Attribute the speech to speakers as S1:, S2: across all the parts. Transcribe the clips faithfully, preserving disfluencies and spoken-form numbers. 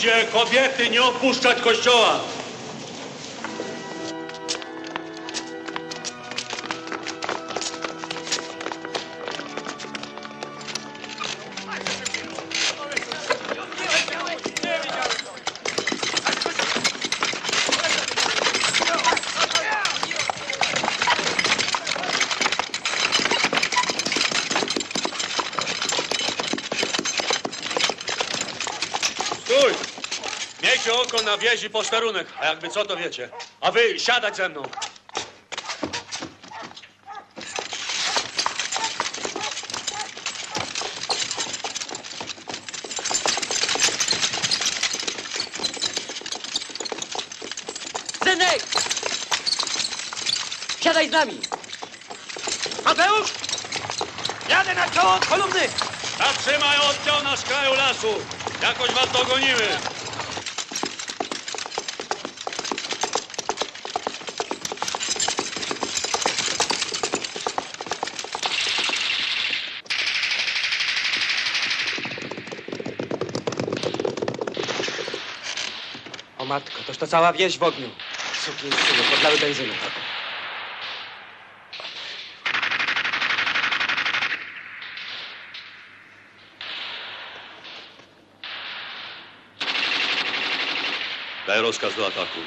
S1: Ludzie, kobiety, nie opuszczać kościoła! Miejcie oko na wieś i posterunek, a jakby co, to wiecie. A wy siadać ze mną.
S2: Zenek! Siadaj z nami! Mateusz! Jadę na czoło kolumny!
S1: Zatrzymaj oddział na skraju lasu. Jakoś was dogonimy.
S2: O matko, toż to cała wieś w ogniu. Sukiensyny podlały benzyną.
S1: Daj rozkaz do ataku.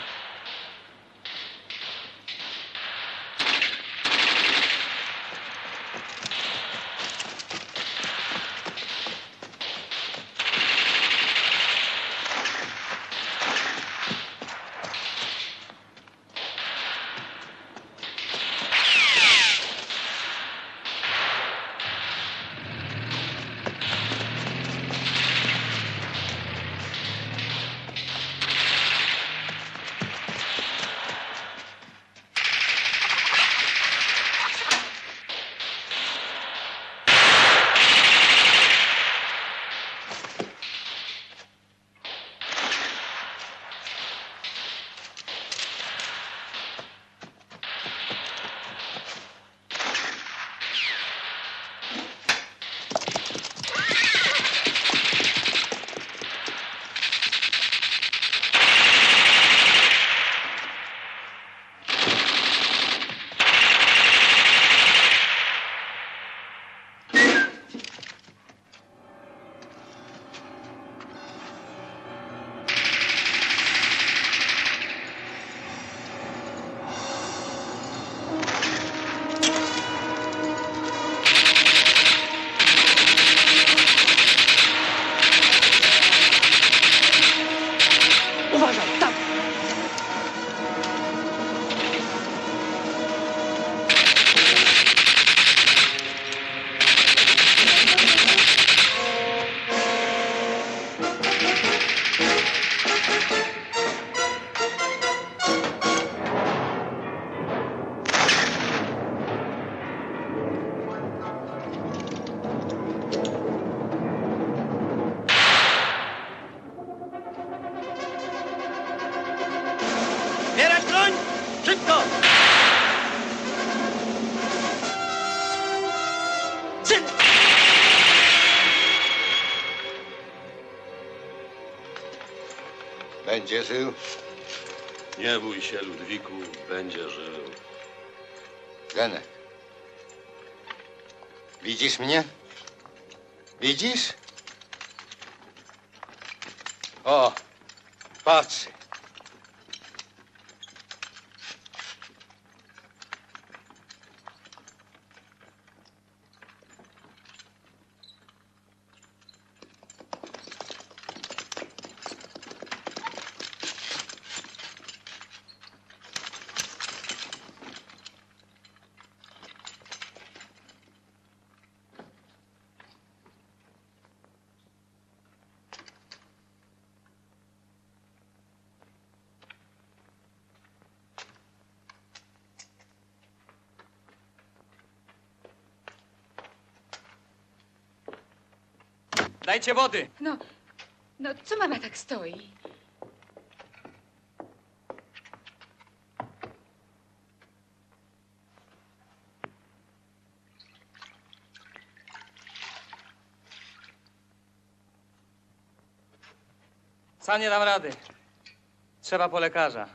S3: Będzie żył?
S1: Nie bój się, Ludwiku, będzie żył.
S3: Zenek. Widzisz mnie? Widzisz? O, patrz.
S2: Dajcie wody!
S4: No, no co mama tak stoi?
S5: Sam nie dam rady. Trzeba po lekarza.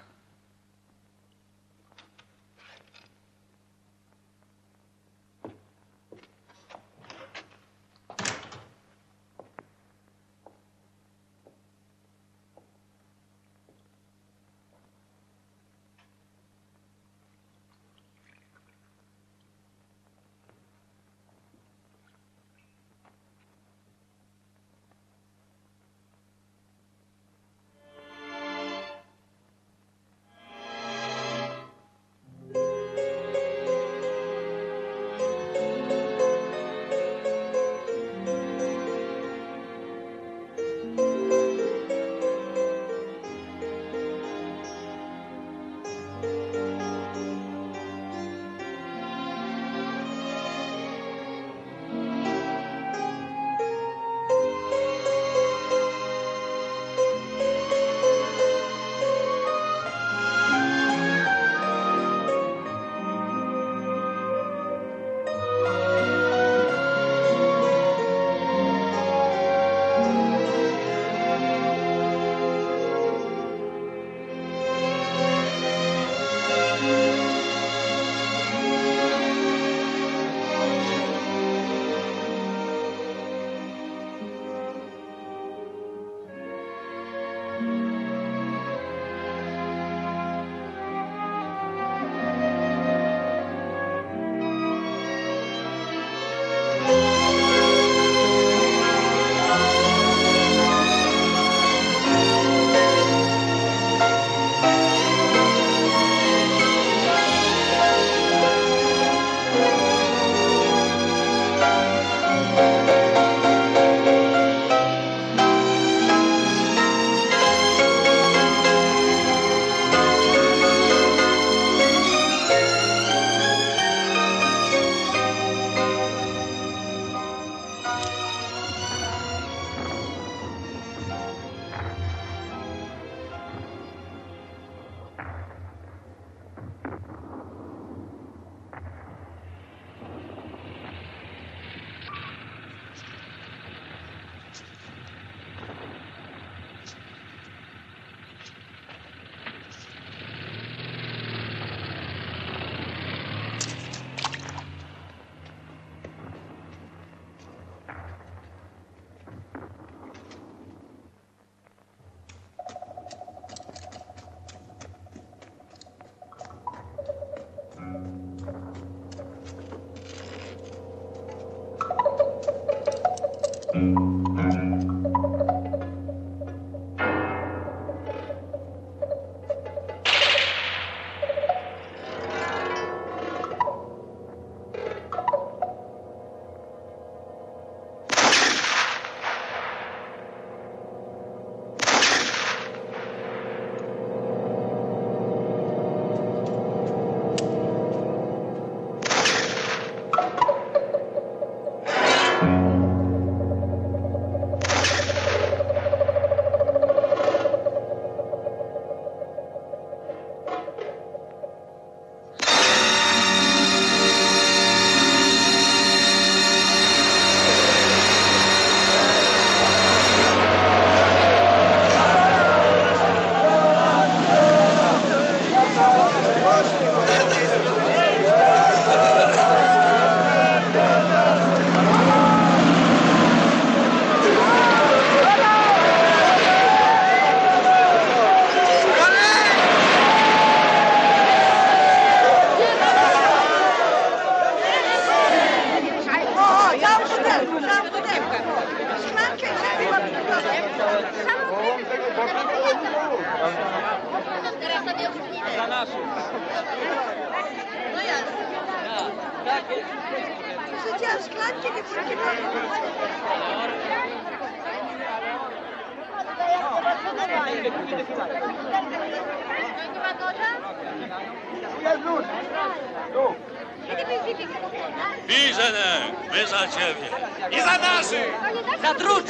S1: Bij, Zenek, my za ciebie.
S2: I za naszych!
S5: Za drut!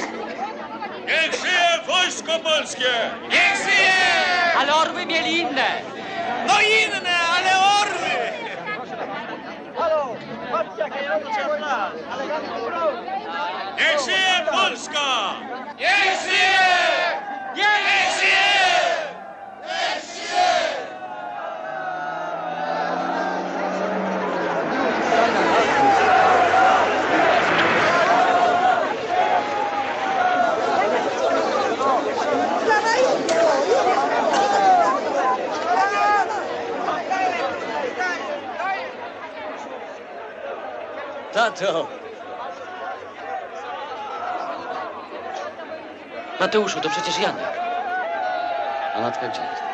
S1: Niech żyje wojsko polskie!
S2: Niech żyje!
S5: Ale orły mieli inne!
S2: No inne, ale orły!
S1: Niech żyje Polska!
S2: Niech żyje!
S5: Niech
S2: Tato!
S5: Mateuszu, to przecież Janek. A matka gdzie jest?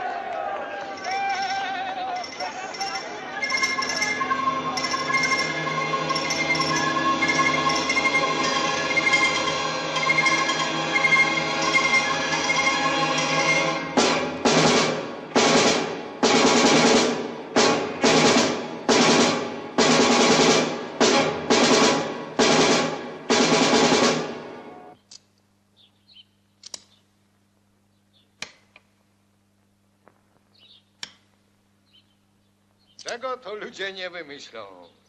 S3: Czego to ludzie nie wymyślą?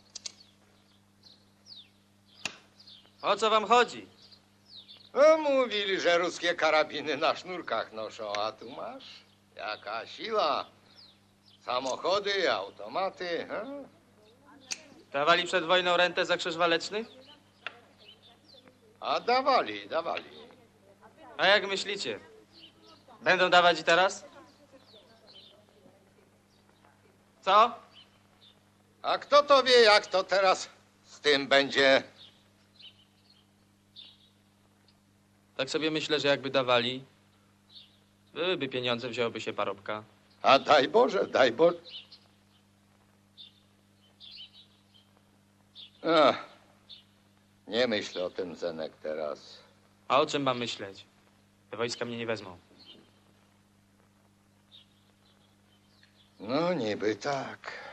S5: O co wam chodzi?
S3: No, mówili, że ruskie karabiny na sznurkach noszą, a tu masz? Jaka siła? Samochody, automaty. Ha?
S5: Dawali przed wojną rentę za krzyż waleczny?
S3: A dawali, dawali.
S5: A jak myślicie? Będą dawać i teraz? Co?
S3: A kto to wie, jak to teraz z tym będzie?
S5: Tak sobie myślę, że jakby dawali, byłyby pieniądze, wzięłoby się parobka.
S3: A daj Boże, daj Boże. Ach, nie myślę o tym, Zenek, teraz.
S5: A o czym mam myśleć? Te wojska mnie nie wezmą.
S3: No, niby tak.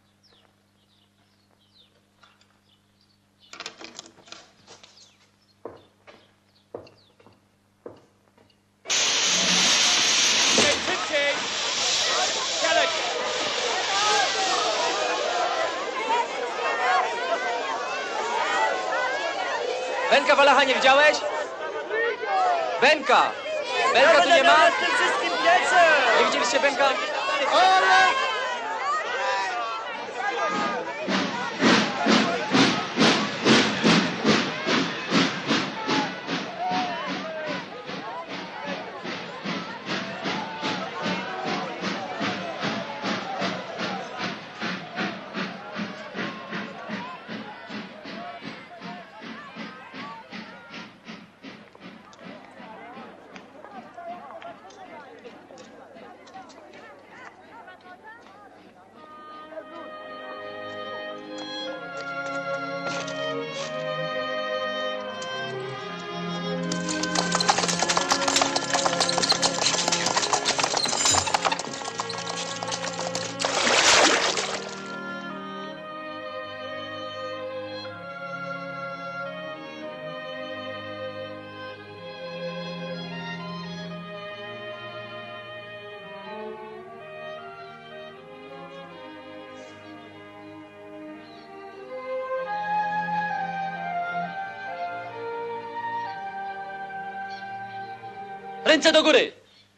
S2: Szybciej! Siadaj!
S5: Benka Walacha nie widziałeś? Benka! Benka tu nie ma?
S2: Z tym wszystkim pieczem!
S5: Nie widzieliście Benka?
S3: Ale...
S5: Ręce do góry!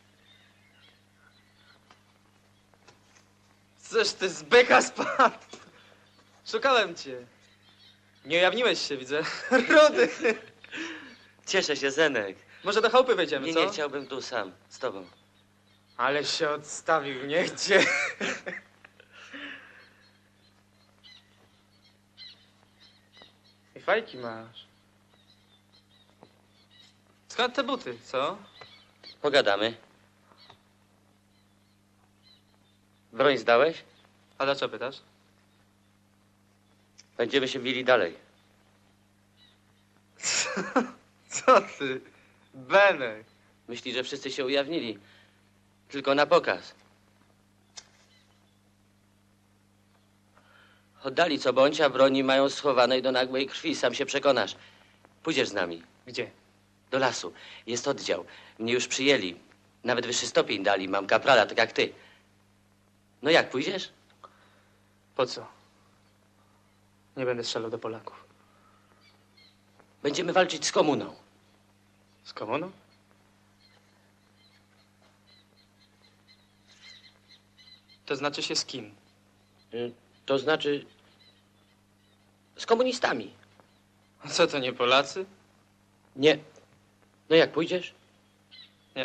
S5: Coś ty z byka spadł. Szukałem cię. Nie ujawniłeś się, widzę. Rudy!
S2: Cieszę się, Zenek.
S5: Może do chałupy wejdziemy,
S2: Nie,
S5: co?
S2: nie, chciałbym tu sam, z tobą.
S5: Ale się odstawił, nie gdzie. I fajki masz. Skąd te buty, co?
S2: Pogadamy. Broń zdałeś?
S5: A dlaczego pytasz?
S2: Będziemy się bili dalej.
S5: Co ty? Benek.
S2: Myśli, że wszyscy się ujawnili. Tylko na pokaz. Oddali co bądź, a broni mają schowanej do nagłej krwi. Sam się przekonasz. Pójdziesz z nami.
S5: Gdzie?
S2: Do lasu. Jest oddział. Mnie już przyjęli. Nawet wyższy stopień dali. Mam kaprala, tak jak ty. No jak, pójdziesz?
S5: Po co? Nie będę strzelał do Polaków.
S2: Będziemy walczyć z komuną.
S5: Z komuną? To znaczy się z kim?
S2: Y, To znaczy... z komunistami.
S5: A co to, nie Polacy?
S2: Nie. No jak, pójdziesz?
S5: Nie.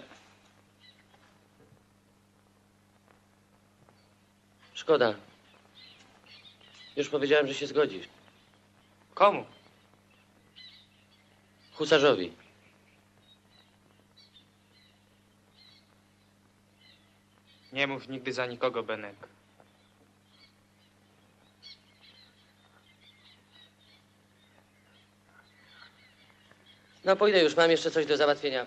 S2: Szkoda. Już powiedziałem, że się zgodzisz.
S5: Komu?
S2: Husarzowi.
S5: Nie mów nigdy za nikogo, Benek.
S2: No pójdę już, mam jeszcze coś do załatwienia.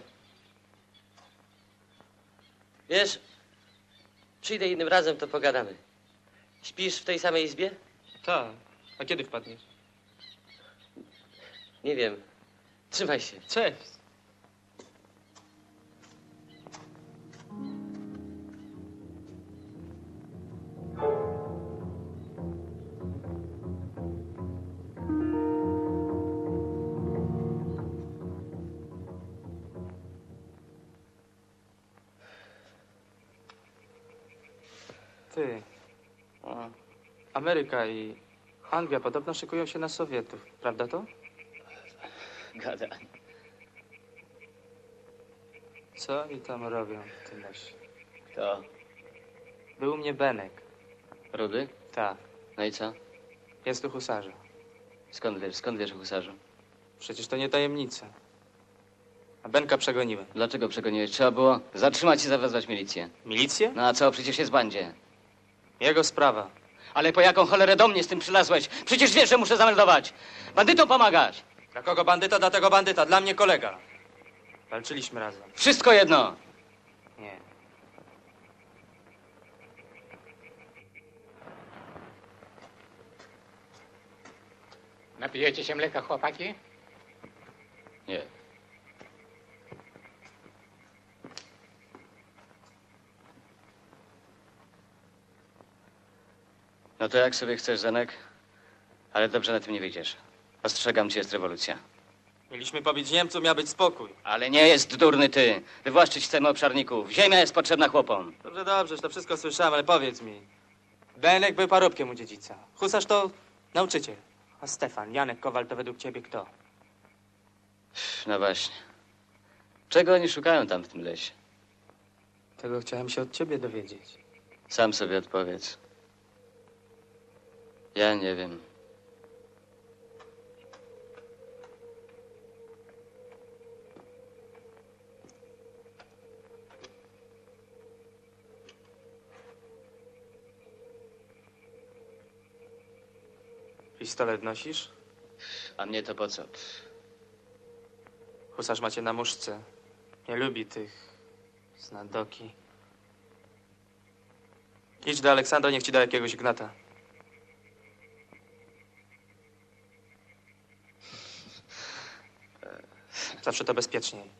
S2: Wiesz, przyjdę innym razem, to pogadamy. Śpisz w tej samej izbie?
S5: Tak. A kiedy wpadniesz?
S2: Nie wiem. Trzymaj się.
S5: Cześć. Ty. O. Ameryka i Anglia podobno szykują się na Sowietów. Prawda to?
S2: Gada.
S5: Co i tam robią w tym lesie?
S2: Kto?
S5: Był u mnie Benek.
S2: Rudy?
S5: Tak.
S2: No i co?
S5: Jest tu husarza.
S2: Skąd wiesz, skąd wiesz o husarzu?
S5: Przecież to nie tajemnica. A Benka przegoniłem.
S2: Dlaczego przegoniłeś? Trzeba było zatrzymać i zawezwać milicję.
S5: Milicję?
S2: No a co, przecież jest w bandzie.
S5: Jego sprawa.
S2: Ale po jaką cholerę do mnie z tym przylazłeś? Przecież wiesz, że muszę zameldować. Bandytom pomagać.
S5: Dla kogo bandyta, dla tego bandyta. Dla mnie kolega. Walczyliśmy razem.
S2: Wszystko jedno.
S5: Nie.
S6: Napijecie się mleka, chłopaki?
S2: Nie. No to jak sobie chcesz, Zenek? Ale dobrze na tym nie wyjdziesz. Ostrzegam cię, jest rewolucja.
S5: Mieliśmy pobić Niemców, miał być spokój.
S2: Ale nie jest durny ty. Wywłaszczyć chcemy obszarników. Ziemia jest potrzebna chłopom.
S5: Dobrze, dobrze, już to wszystko słyszałem, ale powiedz mi. Benek był parobkiem u dziedzica. Husarz to nauczyciel. A Stefan, Janek Kowal to według ciebie kto?
S2: No właśnie. Czego oni szukają tam w tym lesie?
S5: Tego chciałem się od ciebie dowiedzieć.
S2: Sam sobie odpowiedz. Ja nie wiem.
S5: Pistolet nosisz?
S2: A mnie to po co?
S5: Husarz macie na muszce. Nie lubi tych znadoki. Idź do Aleksandra, niech ci da jakiegoś gnata. Zawsze to bezpieczniej.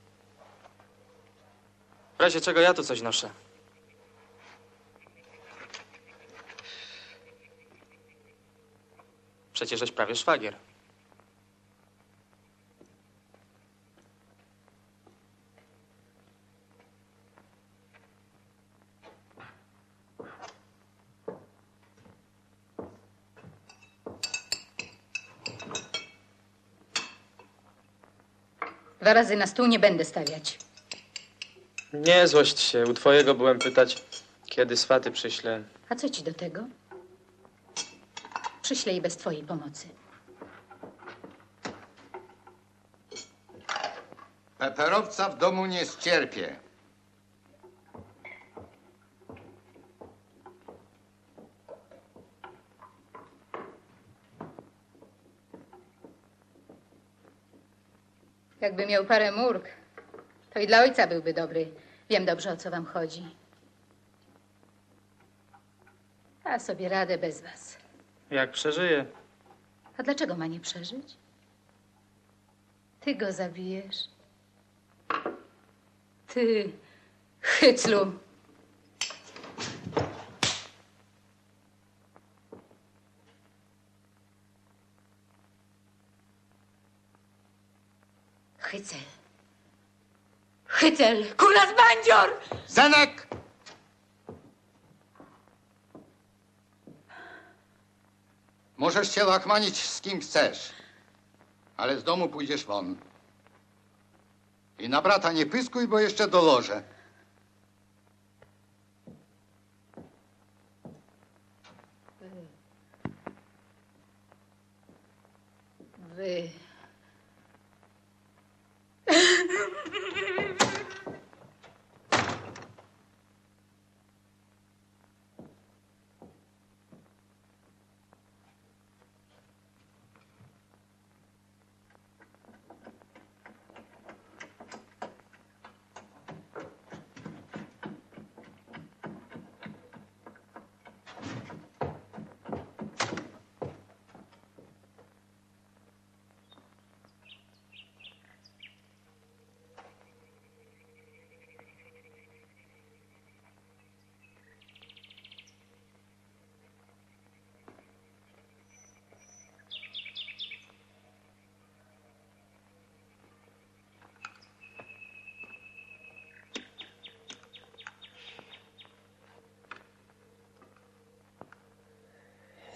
S5: W razie czego ja tu coś noszę. Przecież żeś prawie szwagier.
S4: Dwa razy na stół nie będę stawiać.
S5: Nie złość się. U twojego byłem pytać, kiedy swaty przyślę.
S4: A co ci do tego? Przyślę jej bez twojej pomocy.
S3: Peperowca w domu nie ścierpię.
S4: Jakby miał parę murk, to i dla ojca byłby dobry. Wiem dobrze, o co wam chodzi. Da sobie radę bez was.
S5: Jak przeżyję?
S4: A dlaczego ma nie przeżyć? Ty go zabijesz. Ty, hyclu. Hycel. Hycel! Kula z bandzior!
S3: Zenek! Możesz się łachmanić z kim chcesz, ale z domu pójdziesz won. I na brata nie pyskuj, bo jeszcze dołożę.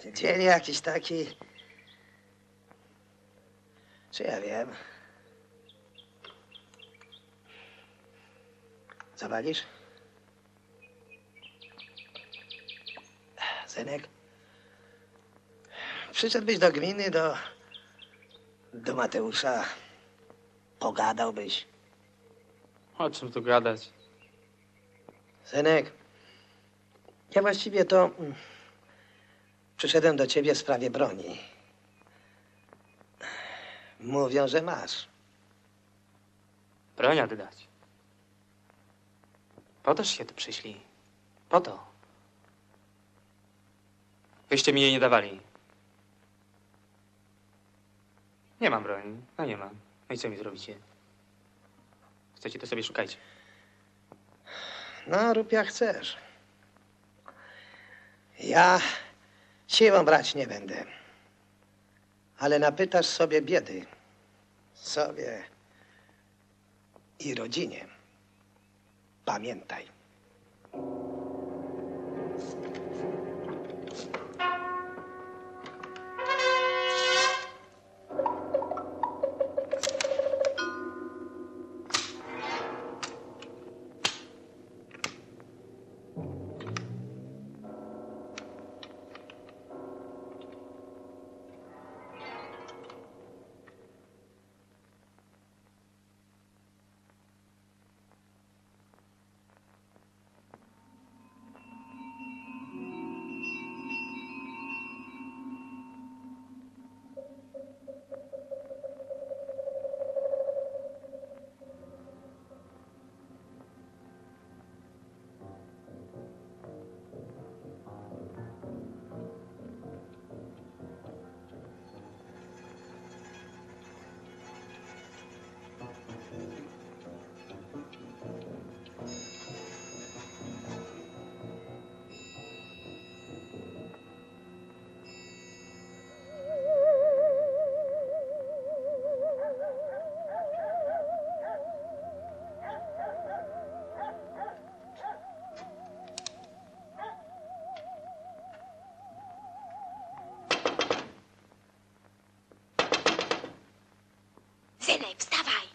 S6: Dzień jakiś taki... Czy ja wiem? Zawalisz? Synek? Przyszedłbyś do gminy, do... do Mateusza. Pogadałbyś.
S5: O czym tu gadać?
S6: Synek, ja właściwie to... mm, przyszedłem do ciebie w sprawie broni. Mówią, że masz.
S5: Broń oddać. Po toż się tu przyszli. Po to. Wyście mi jej nie dawali. Nie mam broni. No nie mam. No i co mi zrobicie? Chcecie, to sobie szukajcie.
S6: No, rób jak chcesz. Ja siłą brać nie będę. Ale napytasz sobie biedy. Sobie i rodzinie. Pamiętaj.
S7: Synek, wstawaj!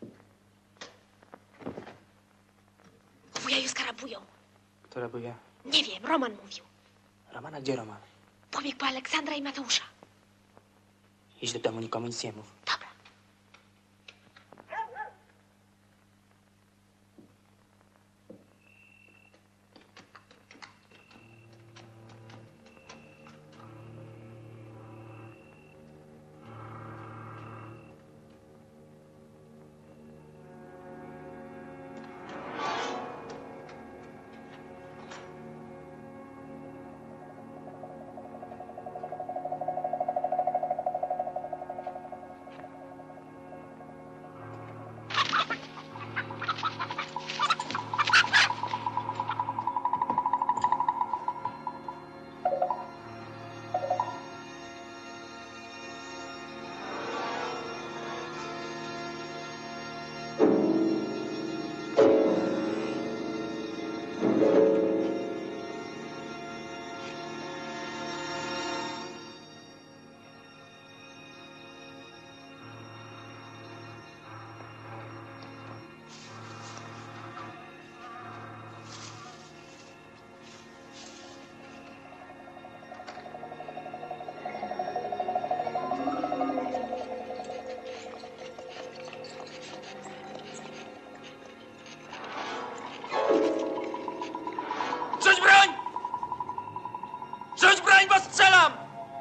S7: Wuja już karabują.
S5: Kto rabuje?
S7: Nie wiem, Roman mówił.
S5: Romana? Gdzie Roman?
S7: Pobiegł po Aleksandra i Mateusza.
S5: Idź do domu, nikomu nic nie mów.
S7: Dobra.
S5: Rzuć broń! Rzuć broń, bo strzelam!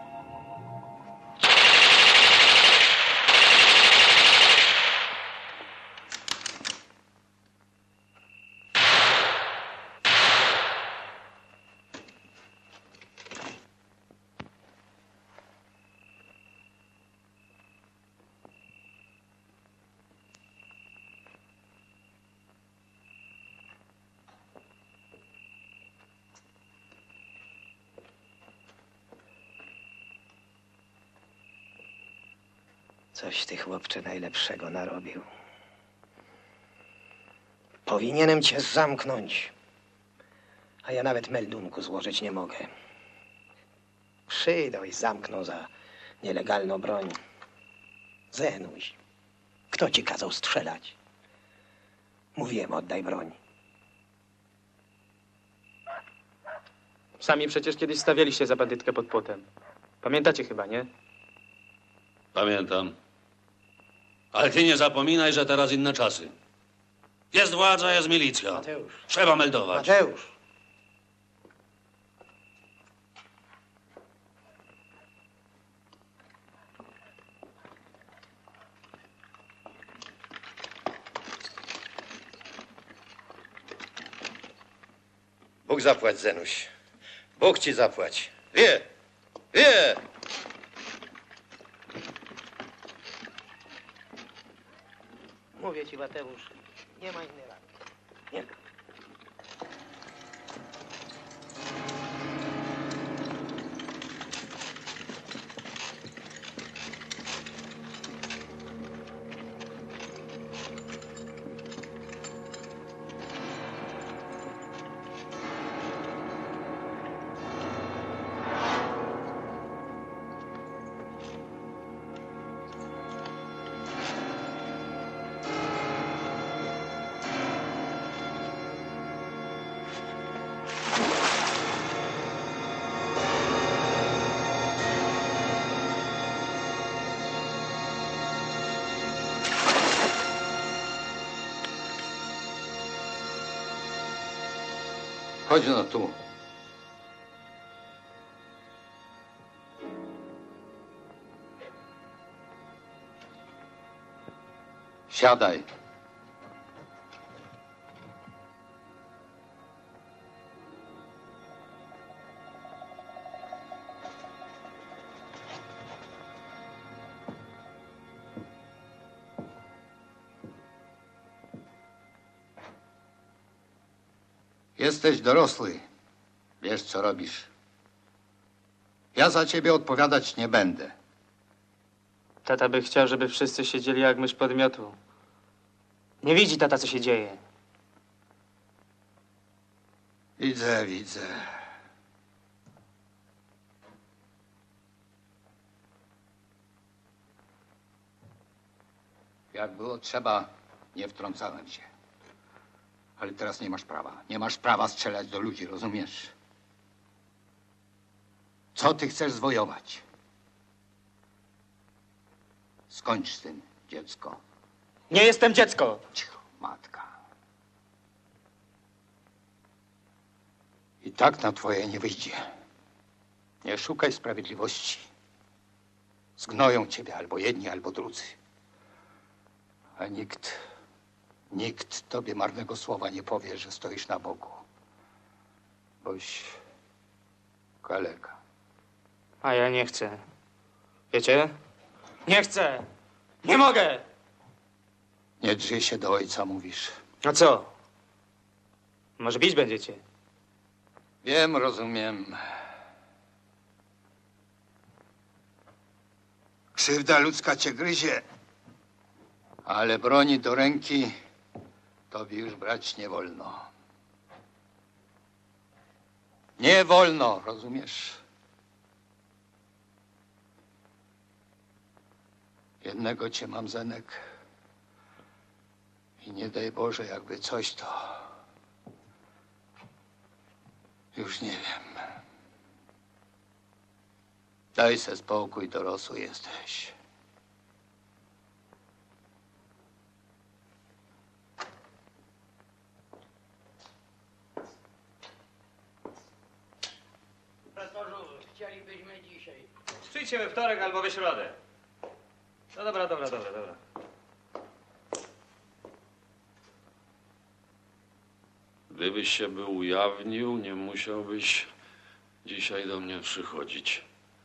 S6: Coś ty, chłopcze, najlepszego narobił. Powinienem cię zamknąć, a ja nawet meldunku złożyć nie mogę. Przyjdą i zamkną za nielegalną broń. Zenuś, kto ci kazał strzelać? Mówiłem, oddaj broń.
S5: Sami przecież kiedyś stawialiście za bandytkę pod płotem. Pamiętacie chyba, nie?
S1: Pamiętam. Ale ty nie zapominaj, że teraz inne czasy. Jest władza, jest milicja.
S6: Mateusz.
S1: Trzeba meldować.
S6: Mateusz!
S3: Bóg zapłać, Zenuś. Bóg ci zapłać. Wie! Wie!
S6: Mówię ci, Mateusz, nie ma innej rady. Nie ma.
S3: Chodź no tu. Siadaj. Jesteś dorosły. Wiesz, co robisz. Ja za ciebie odpowiadać nie będę.
S5: Tata by chciał, żeby wszyscy siedzieli jak mysz pod miotłą. Nie widzi tata, co się dzieje.
S3: Widzę, widzę. Jak było trzeba, nie wtrącałem się. Ale teraz nie masz prawa. Nie masz prawa strzelać do ludzi, rozumiesz? Co ty chcesz zwojować? Skończ z tym, dziecko.
S5: Nie jestem dziecko!
S3: Cicho, matka. I tak na twoje nie wyjdzie. Nie szukaj sprawiedliwości. Zgnoją ciebie albo jedni, albo drudzy. A nikt, nikt tobie marnego słowa nie powie, że stoisz na boku. Boś kaleka.
S5: A ja nie chcę. Wiecie? Nie chcę! Nie mogę!
S3: Nie drzyj się do ojca, mówisz.
S5: A co? Może bić będziecie?
S3: Wiem, rozumiem. Krzywda ludzka cię gryzie, ale broni do ręki tobie już brać nie wolno. Nie wolno, rozumiesz? Jednego cię mam, Zenek. I nie daj Boże, jakby coś to... Już nie wiem. Daj se spokój, dorosły jesteś.
S6: Chcielibyśmy dzisiaj.
S5: Przyjdźcie we wtorek albo we środę. No dobra, dobra, dobra, dobra.
S1: Gdybyś się był ujawnił, nie musiałbyś dzisiaj do mnie przychodzić.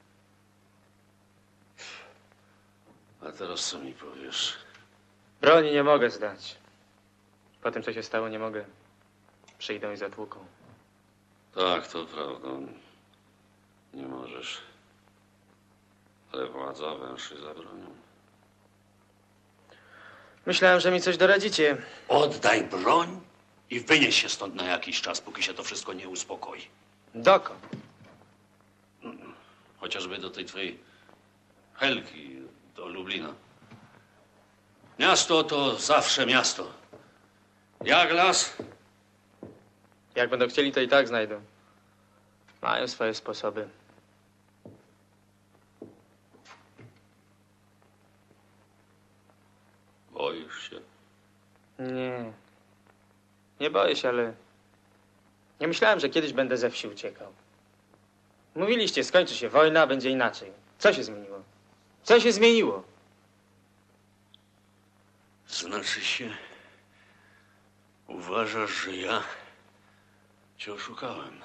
S1: A teraz co mi powiesz?
S5: Broni nie mogę zdać. Po tym, co się stało, nie mogę. Przyjdą i zatłuką.
S1: Tak, to prawda. Nie możesz. Ale władza węszy za bronią.
S5: Myślałem, że mi coś doradzicie.
S1: Oddaj broń i wynieś się stąd na jakiś czas, póki się to wszystko nie uspokoi.
S5: Dokąd?
S1: Chociażby do tej twojej Helki, do Lublina. Miasto to zawsze miasto. Jak las,
S5: Jak będą chcieli, to i tak znajdą. Mają swoje sposoby.
S1: boisz się.
S5: Nie. Nie boję się, ale... Nie myślałem, że kiedyś będę ze wsi uciekał. Mówiliście, skończy się wojna, będzie inaczej. Co się zmieniło? Co się zmieniło?
S1: Znaczy się, uważasz, że ja cię oszukałem.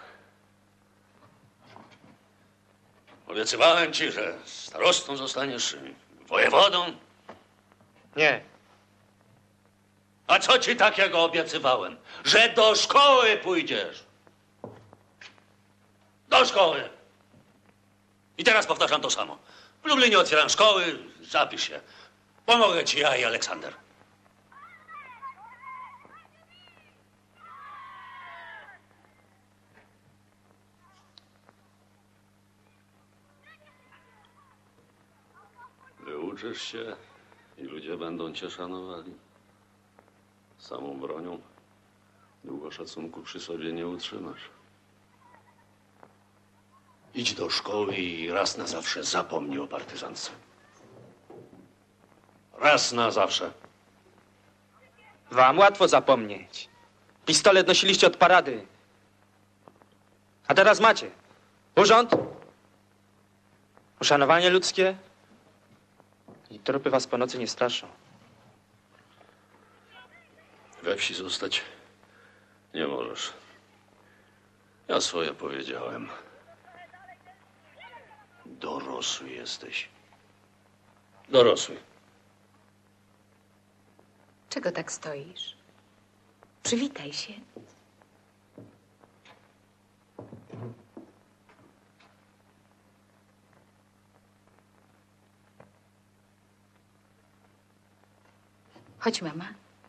S1: Obiecywałem ci, że starostą zostaniesz, wojewodą.
S5: Nie.
S1: A co ci takiego obiecywałem? Że do szkoły pójdziesz. Do szkoły. I teraz powtarzam to samo. W Lublinie otwieram szkoły, zapisz się. Pomogę ci ja i Aleksander. Wyuczysz się i ludzie będą cię szanowali. Samą bronią długo szacunku przy sobie nie utrzymasz. Idź do szkoły i raz na zawsze zapomnij o partyzance. Raz na zawsze.
S5: Wam łatwo zapomnieć. Pistolet nosiliście od parady. A teraz macie urząd, uszanowanie ludzkie i trupy was po nocy nie straszą.
S1: We wsi zostać nie możesz. Ja swoje powiedziałem. Dorosły jesteś. Dorosły.
S4: Czego tak stoisz? Przywitaj się. Chodź, mama.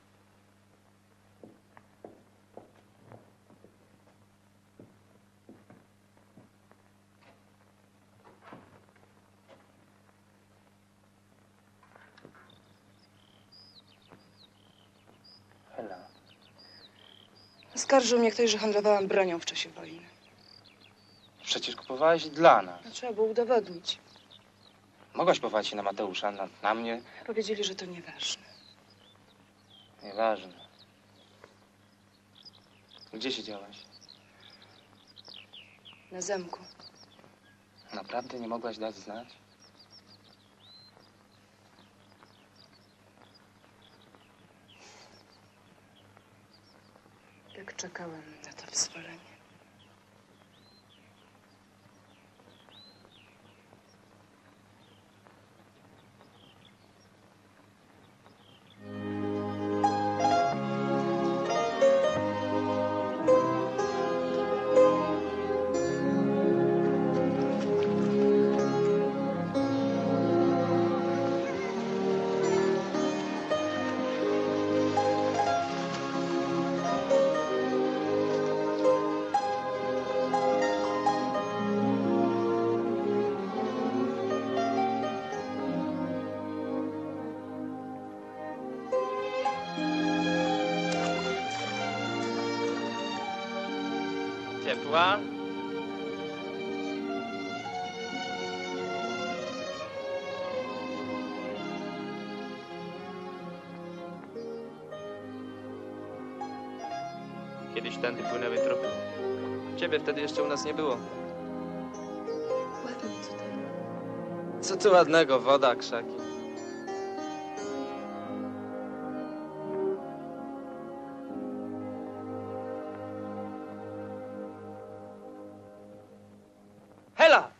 S5: Hela.
S8: Skarżył mnie ktoś, że handlowałam bronią w czasie wojny.
S5: Przecież kupowałeś dla nas.
S8: No, trzeba było udowodnić.
S5: Mogłaś powołać się na Mateusza, na, na mnie.
S8: Powiedzieli, że to nieważne.
S5: Nieważne. Gdzie siedziałaś?
S8: Na zamku.
S5: Naprawdę nie mogłaś dać znać?
S8: Tak czekałem na to wyzwolenie.
S5: Ciepła? Kiedyś tędy płynęły trupy. Ciebie wtedy jeszcze u nas nie było.
S8: Ładnie tutaj.
S5: Co tu ładnego? Woda, krzaki. Hela!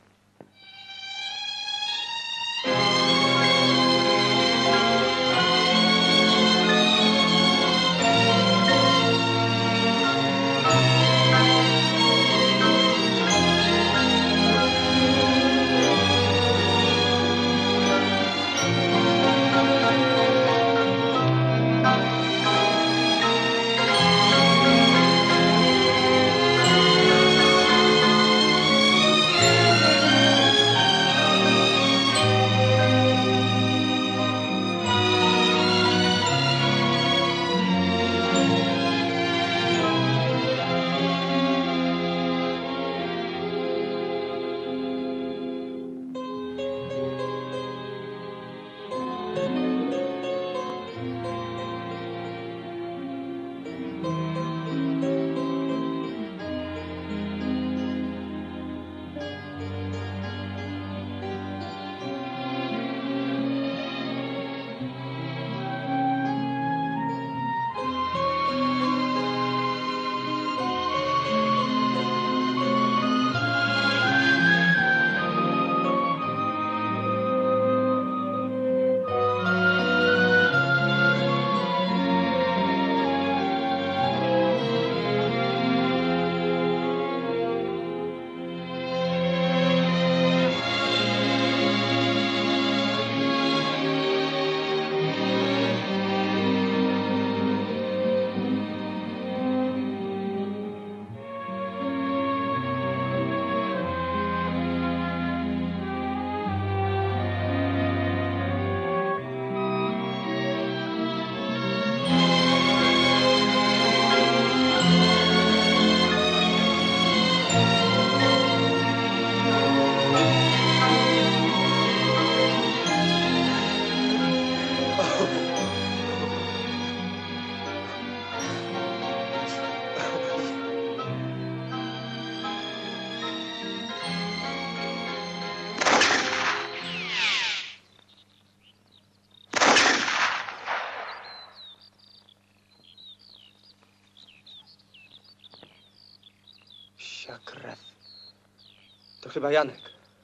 S5: Psia krew. To chyba Janek.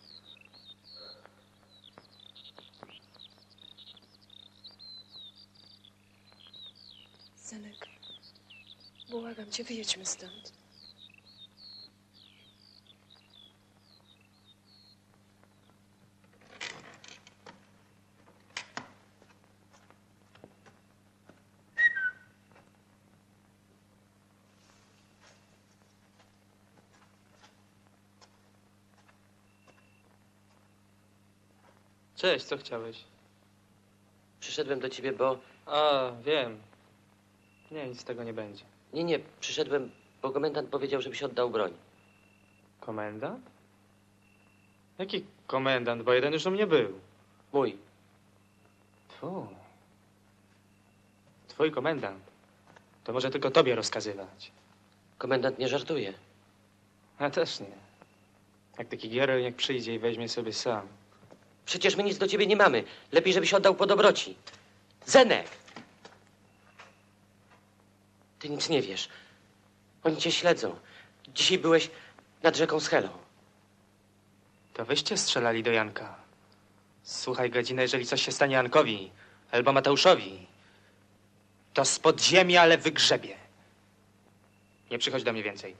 S8: Zenek, błagam cię, wyjedźmy stąd.
S5: Cześć, co chciałeś?
S2: Przyszedłem do ciebie, bo...
S5: A, wiem. Nie, nic z tego nie będzie.
S2: Nie, nie, przyszedłem, bo komendant powiedział, żebyś oddał broń.
S5: Komendant? Jaki komendant? Bo jeden już u mnie był.
S2: Mój.
S5: Fu. Twój komendant. To może tylko tobie rozkazywać.
S2: Komendant nie żartuje.
S5: Ja też nie. Jak taki Gierel niech przyjdzie i weźmie sobie sam.
S2: Przecież my nic do ciebie nie mamy. Lepiej, żebyś oddał po dobroci. Zenek! Ty nic nie wiesz. Oni cię śledzą. Dzisiaj byłeś nad rzeką Schelą.
S5: To wyście strzelali do Janka. Słuchaj, Gadzina, jeżeli coś się stanie Jankowi albo Mateuszowi, to z podziemia, ale wygrzebie. Nie przychodź do mnie więcej.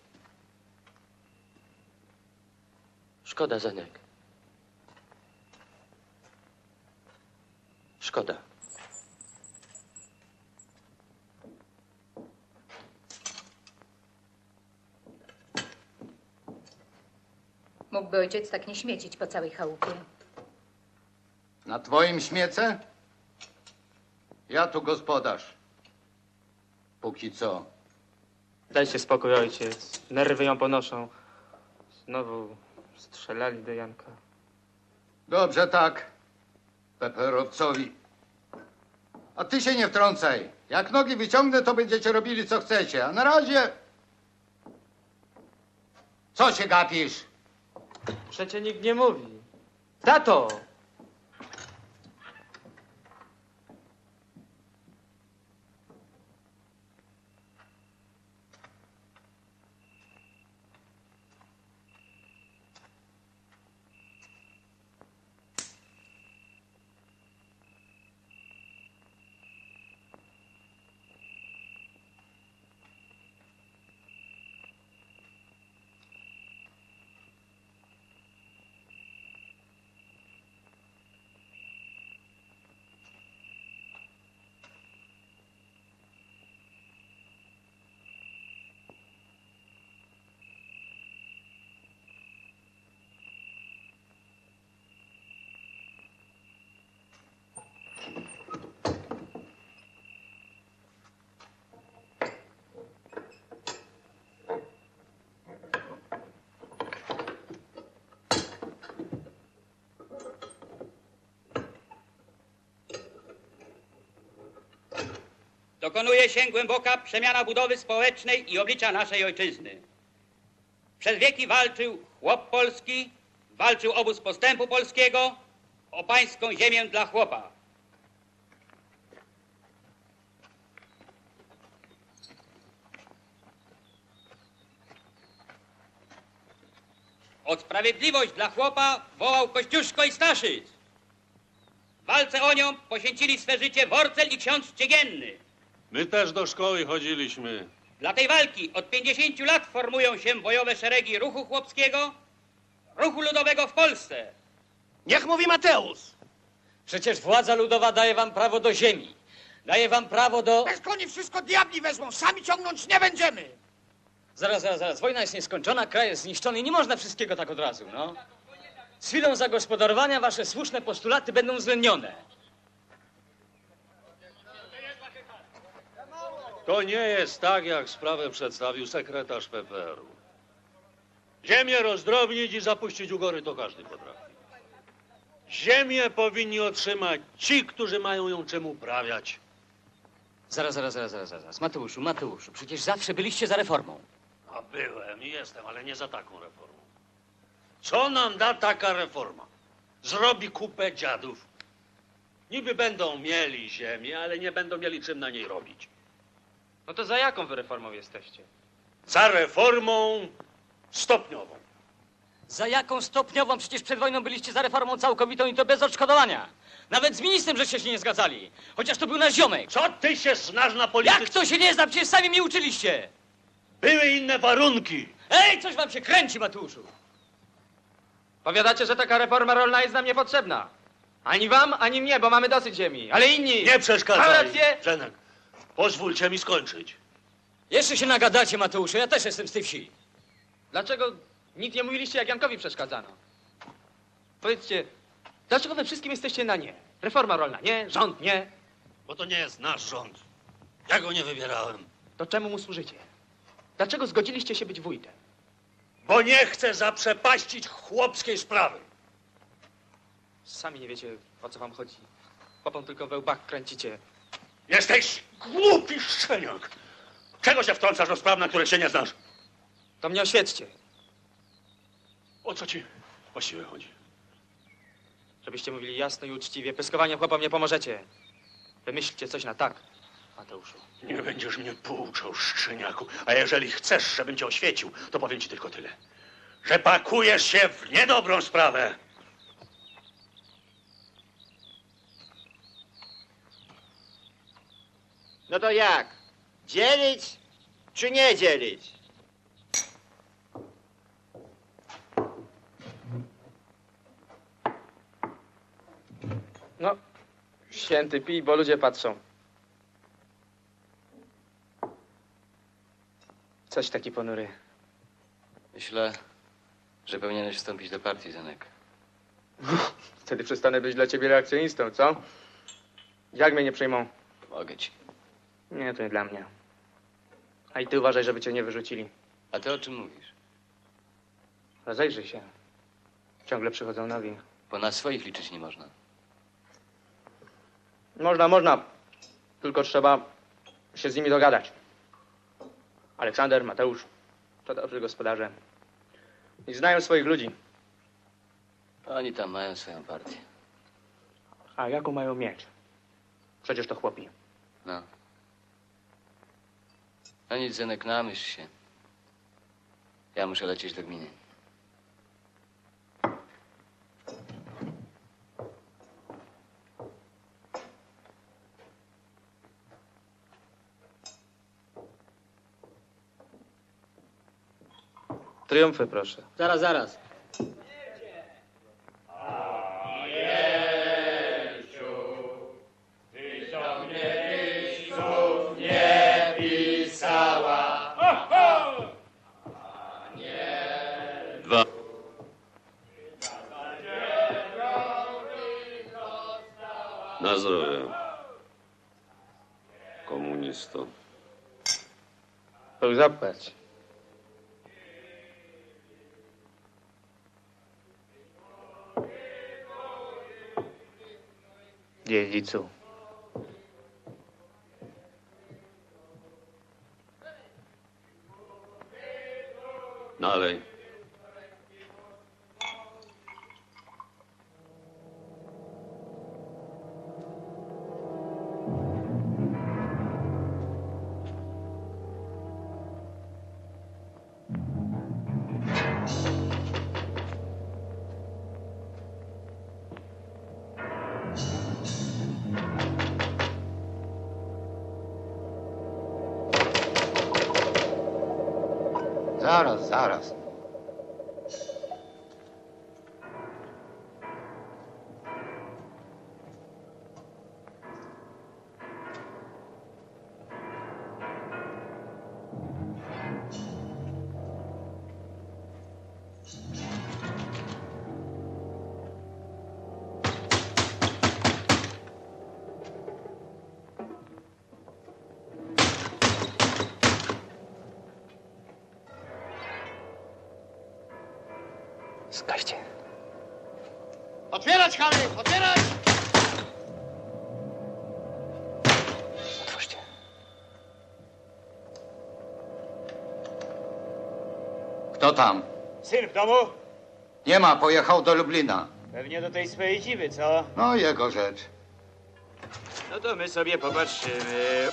S2: Szkoda, Zenek. Szkoda.
S4: Mógłby ojciec tak nie śmiecić po całej chałupie.
S3: Na twoim śmiece? Ja tu gospodarz. Póki co.
S5: Dajcie spokój, ojciec. Nerwy ją ponoszą. Znowu strzelali do Janka.
S3: Dobrze tak, peperowcowi. A ty się nie wtrącaj. Jak nogi wyciągnę, to będziecie robili, co chcecie. A na razie... Co się gapisz?
S5: Przecie nikt nie mówi. Tato!
S9: Dokonuje się głęboka przemiana budowy społecznej i oblicza naszej ojczyzny. Przez wieki walczył chłop polski, walczył obóz postępu polskiego o pańską ziemię dla chłopa. O sprawiedliwość dla chłopa wołał Kościuszko i Staszic. W walce o nią poświęcili swe życie Worcel i ksiądz Ciegienny.
S1: My też do szkoły chodziliśmy.
S9: Dla tej walki od pięćdziesięciu lat formują się bojowe szeregi ruchu chłopskiego, ruchu ludowego w Polsce.
S6: Niech mówi Mateusz.
S2: Przecież władza ludowa daje wam prawo do ziemi. Daje wam prawo do...
S6: Bez koni wszystko diabli wezmą, sami ciągnąć nie będziemy.
S2: Zaraz, zaraz, zaraz. Wojna jest nieskończona, kraj jest zniszczony. Nie można wszystkiego tak od razu, no. Z chwilą zagospodarowania wasze słuszne postulaty będą uwzględnione.
S1: To nie jest tak, jak sprawę przedstawił sekretarz P P R u. Ziemię rozdrobnić i zapuścić u góry to każdy potrafi. Ziemię powinni otrzymać ci, którzy mają ją czym uprawiać.
S2: Zaraz, zaraz, zaraz, zaraz, zaraz. Mateuszu, Mateuszu, przecież zawsze byliście za reformą.
S1: A byłem i jestem, ale nie za taką reformą. Co nam da taka reforma? Zrobi kupę dziadów. Niby będą mieli ziemię, ale nie będą mieli czym na niej robić.
S5: No to za jaką wy reformą jesteście?
S1: Za reformą Stopniową.
S2: Za jaką stopniową? Przecież przed wojną byliście za reformą całkowitą i to bez odszkodowania. Nawet z ministrem żeście się nie zgadzali. Chociaż to był nasz ziomek.
S1: Co ty się znasz na polityce?
S2: Jak to się nie zna? Przecież sami mnie uczyliście.
S1: Były inne warunki.
S2: Ej, coś wam się kręci, Mateuszu.
S5: Powiadacie, że taka reforma rolna jest nam niepotrzebna. Ani wam, ani mnie, bo mamy dosyć ziemi. Ale inni...
S1: Nie przeszkadzaj.
S5: Mam rację.
S1: Zenek, pozwólcie mi skończyć.
S2: Jeszcze się nagadacie, Mateuszu. Ja też jestem z tej wsi.
S5: Dlaczego nic nie mówiliście, jak Jankowi przeszkadzano? Powiedzcie, dlaczego we wszystkim jesteście na nie? Reforma rolna nie, rząd nie.
S1: Bo to nie jest nasz rząd. Ja go nie wybierałem.
S5: To czemu mu służycie? Dlaczego zgodziliście się być wójtem?
S1: Bo nie chcę zaprzepaścić chłopskiej sprawy.
S5: Sami nie wiecie, o co wam chodzi. Chłopom tylko we łbach kręcicie.
S1: Jesteś głupi szczeniak. Czego się wtrącasz do spraw, na które się nie znasz?
S5: To mnie oświadczcie,
S1: O co ci właściwie chodzi?
S5: żebyście mówili jasno i uczciwie. Pyskowaniem chłopom nie pomożecie. Wymyślcie coś na tak, Mateuszu.
S1: Nie będziesz mnie pouczał, szczeniaku. A jeżeli chcesz, żebym cię oświecił, to powiem ci tylko tyle. Że pakujesz się w niedobrą sprawę.
S10: No to jak? Dzielić czy nie dzielić?
S5: No, święty pij, bo ludzie patrzą. Coś taki ponury.
S11: Myślę, że powinieneś wstąpić do partii, Zenek.
S5: Wtedy przestanę być dla ciebie reakcjonistą, co? Jak mnie nie przejmą?
S11: Pomogę ci.
S5: Nie, to nie dla mnie. A i ty uważaj, żeby cię nie wyrzucili.
S11: A ty o czym mówisz?
S5: Rozejrzyj się. Ciągle przychodzą nowi.
S11: Bo na swoich liczyć nie można.
S5: Można, można. Tylko trzeba się z nimi dogadać. Aleksander, Mateusz, to dobrzy gospodarze. I znają swoich ludzi.
S11: Oni tam mają swoją partię.
S5: A jaką mają mieć? Przecież to chłopi.
S11: No. No nic, Zenek, namyśl się. Ja muszę lecieć do gminy.
S5: Triumfy, proszę.
S2: Zaraz, zaraz.
S1: Dwa. Na zdrowie. Komunisto.
S5: To już zapłać. Dziedzicu.
S1: Dalej.
S3: Zaraz, zaraz.
S5: Zgaście.
S10: Otwierać, Hany! Otwierać!
S5: Otwórzcie.
S3: Kto tam?
S10: Syn w domu?
S3: Nie ma, pojechał do Lublina.
S10: Pewnie do tej swojej dziwy, co?
S3: No, jego rzecz.
S10: No to my sobie popatrzymy.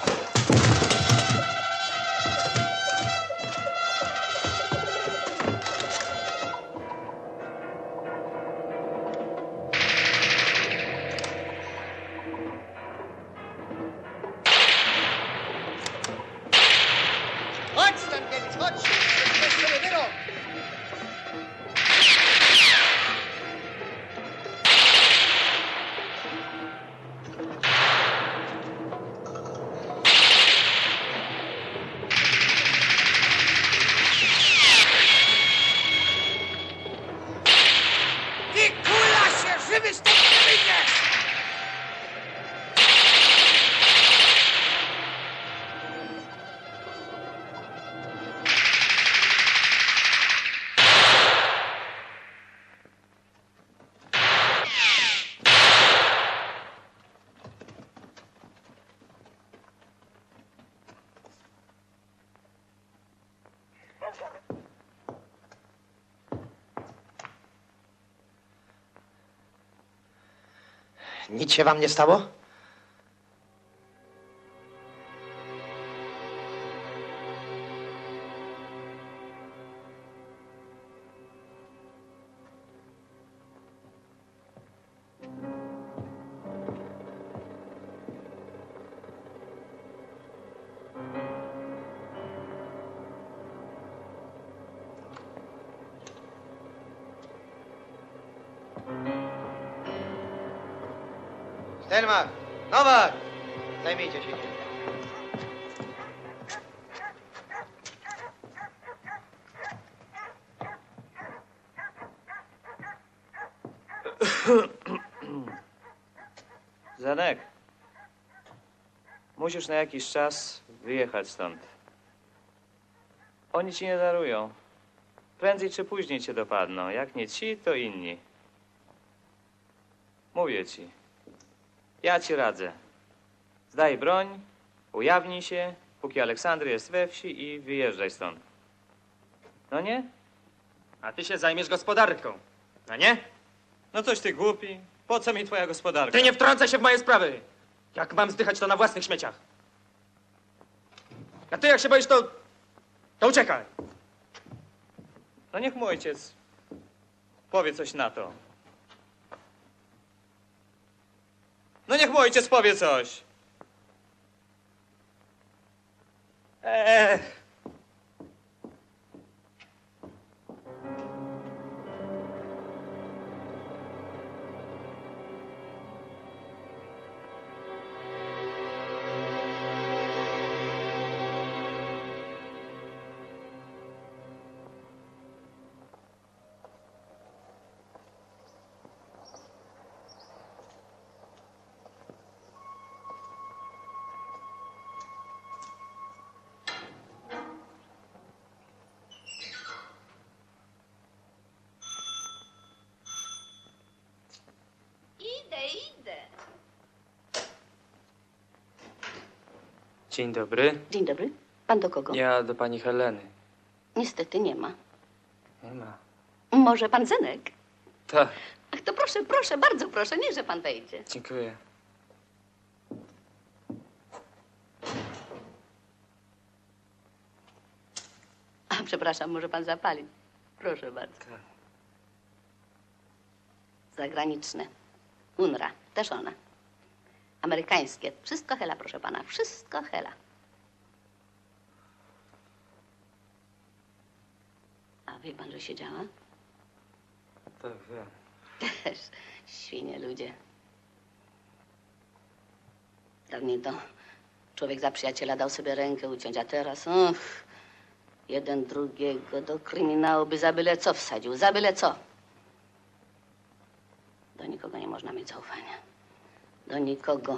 S6: Nic się wam nie stało? Stelmach! Nowak! Zajmijcie się nim.
S5: Zenek, musisz na jakiś czas wyjechać stąd. Oni ci nie darują. Prędzej czy później cię dopadną. Jak nie ci, to inni. Mówię ci. Ja ci radzę. Zdaj broń, ujawnij się, póki Aleksandry jest we wsi i wyjeżdżaj stąd. No nie?
S2: A ty się zajmiesz gospodarką, no nie?
S5: No coś ty głupi. Po co mi twoja gospodarka?
S2: Ty nie wtrącaj się w moje sprawy! Jak mam zdychać, to na własnych śmieciach. A ty jak się boisz, to... to uciekaj!
S5: No niech mój ojciec powie coś na to. No niech mój ojciec powie coś. Eee.
S7: Idę, idę.
S5: Dzień dobry.
S12: Dzień dobry. Pan do kogo?
S5: Ja do pani Heleny.
S12: Niestety nie ma.
S5: Nie ma.
S12: Może pan Zenek?
S5: Tak,
S12: Ach, to proszę, proszę, bardzo proszę, niechże pan wejdzie.
S5: dziękuję.
S12: A, przepraszam, może pan zapalić? Proszę bardzo.
S5: Tak.
S12: Zagraniczne. UNRWA, też ona. Amerykańskie. Wszystko hela, proszę pana, wszystko hela. A wie pan, że siedziała?
S5: Tak, wiem.
S12: Też świnie ludzie. Dawniej to człowiek za przyjaciela dał sobie rękę uciąć, a teraz uch, jeden drugiego do kryminału by za byle co wsadził, za byle co. Do nikogo nie można mieć zaufania. Do nikogo.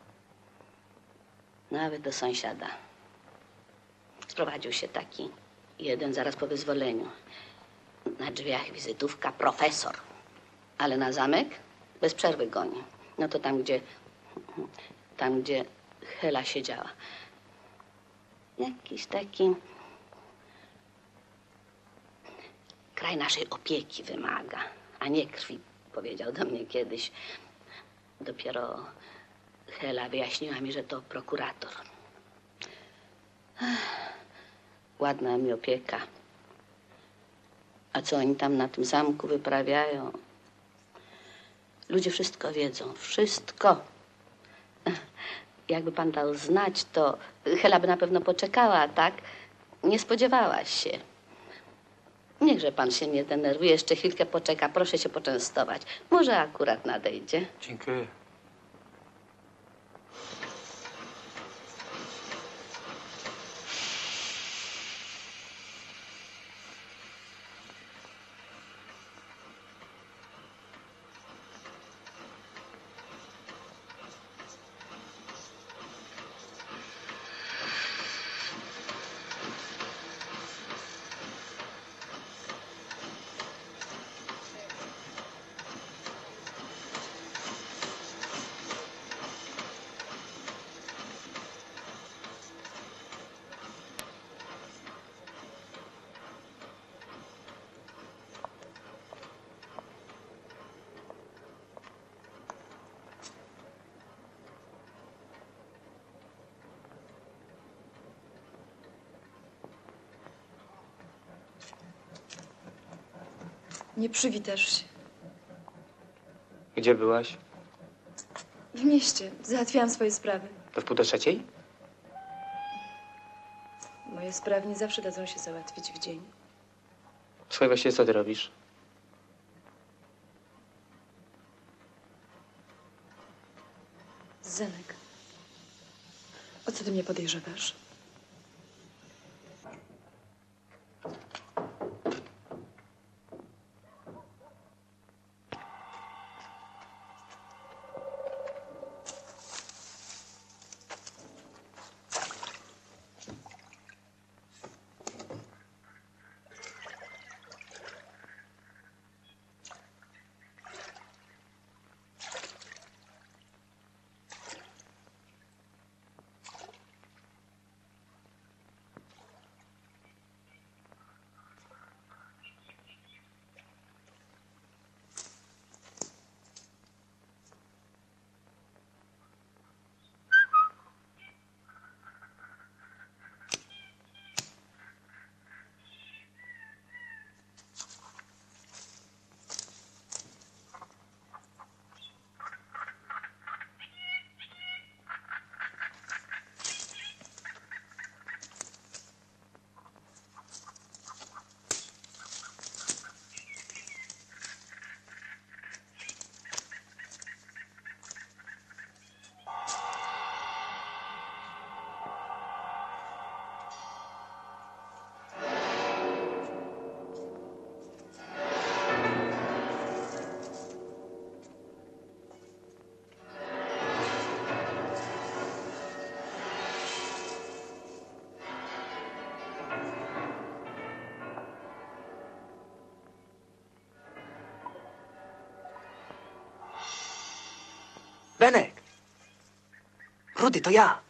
S12: Nawet do sąsiada. Sprowadził się taki jeden zaraz po wyzwoleniu. Na drzwiach wizytówka profesor. Ale na zamek bez przerwy goni. No to tam, gdzie tam, gdzie Hela siedziała. Jakiś taki kraj naszej opieki wymaga, a nie krwi, powiedział do mnie kiedyś. Dopiero Hela wyjaśniła mi, że to prokurator. Ładna mi opieka. A co oni tam na tym zamku wyprawiają? Ludzie wszystko wiedzą, wszystko. Jakby pan dał znać, to Hela by na pewno poczekała, tak? Nie spodziewałaś się. Niechże pan się nie denerwuje, jeszcze chwilkę poczeka, proszę się poczęstować. Może akurat nadejdzie.
S5: Dziękuję.
S8: Nie przywitasz się.
S5: Gdzie byłaś?
S8: W mieście. Załatwiałam swoje sprawy.
S5: To w pół do trzeciej?
S8: Moje sprawy nie zawsze dadzą się załatwić w dzień.
S5: Słuchaj, właściwie co ty robisz?
S8: Zenek. O co ty mnie podejrzewasz?
S6: Benek! Rudy, to ja.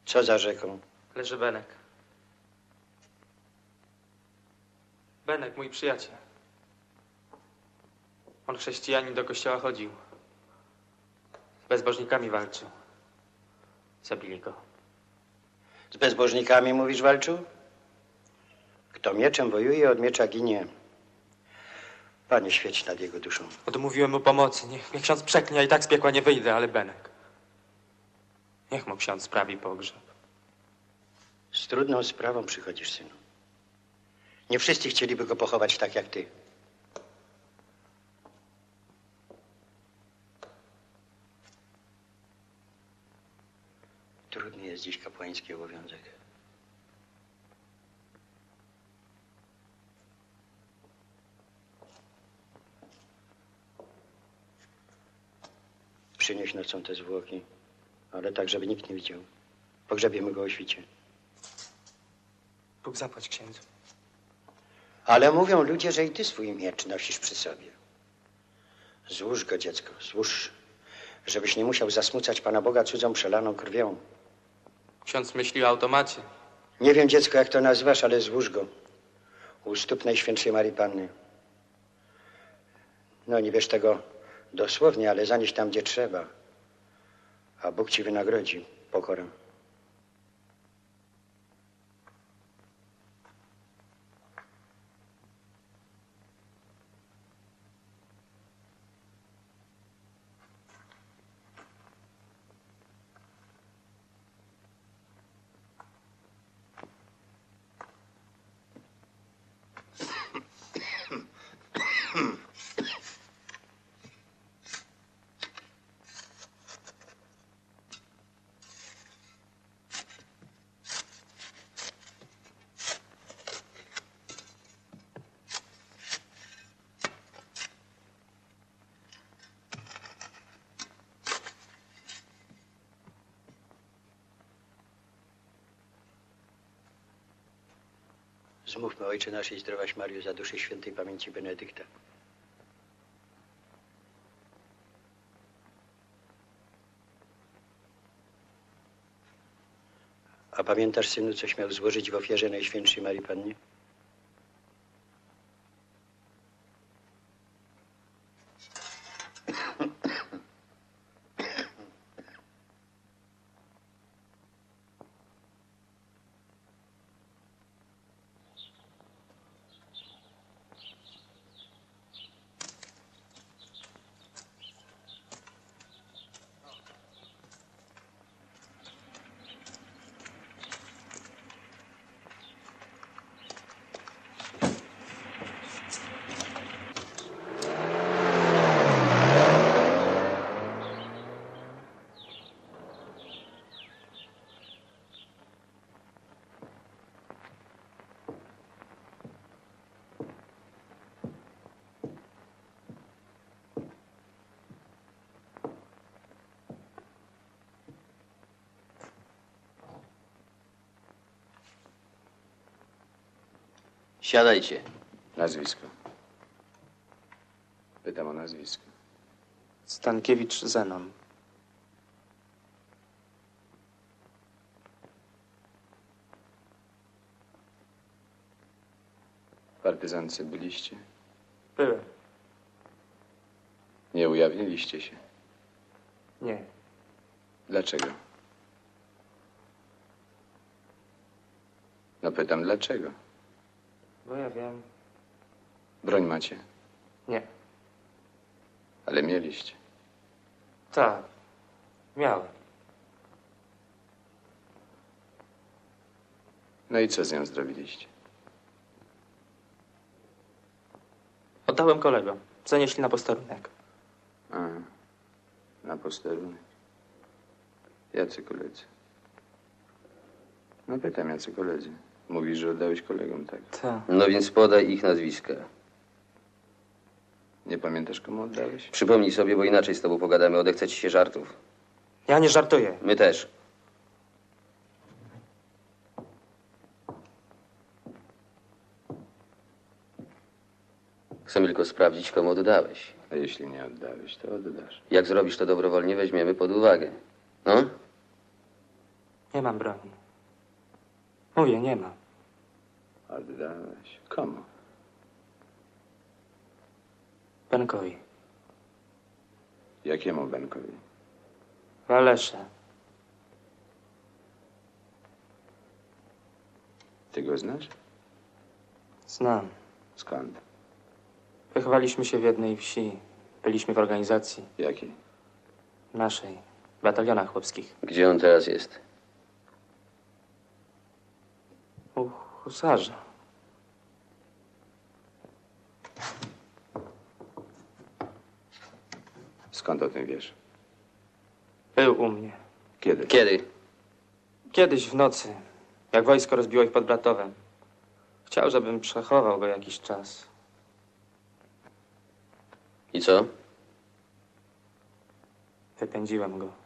S10: Co za rzeką?
S5: Leży Benek. Benek, mój przyjaciel. On chrześcijanin do kościoła chodził. Z bezbożnikami walczył. Zabili go.
S10: Z bezbożnikami, mówisz, walczył? Kto mieczem wojuje, od miecza ginie. Panie, świeć nad jego duszą.
S5: Odmówiłem mu pomocy. Niech mnie ksiądz przeknie, ja i tak z piekła nie wyjdę, ale Benek. Niech mu ksiądz sprawi pogrzeb.
S10: Z trudną sprawą przychodzisz, synu. Nie wszyscy chcieliby go pochować tak jak ty. Trudny jest dziś kapłański obowiązek. Przynieś nocą te zwłoki, ale tak, żeby nikt nie widział. Pogrzebiemy go o świcie.
S5: Bóg zapłać księdzu.
S10: Ale mówią ludzie, że i ty swój miecz nosisz przy sobie. Złóż go, dziecko, złóż, żebyś nie musiał zasmucać Pana Boga cudzą przelaną krwią.
S5: Ksiądz myśli o automacie.
S10: Nie wiem, dziecko, jak to nazywasz, ale złóż go u stóp Najświętszej Marii Panny. No, nie wiesz tego dosłownie, ale zanieś tam, gdzie trzeba, a Bóg ci wynagrodzi pokorę. Zmówmy, Ojcze nasz i zdrowaś Maryjo, za duszę świętej pamięci Benedykta. A pamiętasz, synu, coś miał złożyć w ofierze Najświętszej Marii Pannie?
S11: Siadajcie.
S13: Nazwisko. Pytam o nazwisko.
S5: Stankiewicz Zenon.
S13: W partyzance byliście?
S5: Byłem.
S13: Nie ujawniliście się?
S5: Nie.
S13: Dlaczego? No pytam, dlaczego?
S5: Bo ja wiem.
S13: Broń macie?
S5: Nie.
S13: Ale mieliście.
S5: Tak. Miałem.
S13: No i co z nią zrobiliście?
S5: Oddałem kolegom. Zanieśli na posterunek.
S13: A, na posterunek. Jacy koledzy? No pytam, jacy koledzy. Mówisz, że oddałeś kolegom, tak?
S5: Tak.
S11: No więc podaj ich nazwiska.
S13: Nie pamiętasz, komu oddałeś?
S11: Przypomnij sobie, bo inaczej z tobą pogadamy. Odechce ci się żartów.
S5: Ja nie żartuję.
S11: My też. Chcemy tylko sprawdzić, komu oddałeś.
S13: A jeśli nie oddałeś, to oddasz.
S11: Jak zrobisz to dobrowolnie, weźmiemy pod uwagę. No?
S5: Nie mam broni. Mówię, nie mam.
S13: Oddałeś. Komu?
S5: Benkowi.
S13: Jakiemu Benkowi?
S5: Walesze.
S13: Ty go znasz?
S5: Znam.
S13: Skąd?
S5: Wychowaliśmy się w jednej wsi. Byliśmy w organizacji
S13: Jakiej?
S5: naszej, w batalionach chłopskich.
S11: Gdzie on teraz jest?
S5: U husarza.
S13: Skąd o tym wiesz?
S5: Był u mnie.
S13: Kiedy?
S11: Kiedy?
S5: Kiedyś w nocy, jak wojsko rozbiło ich pod Bratowem. Chciał, żebym przechował go jakiś czas.
S11: I co?
S5: Wypędziłem go.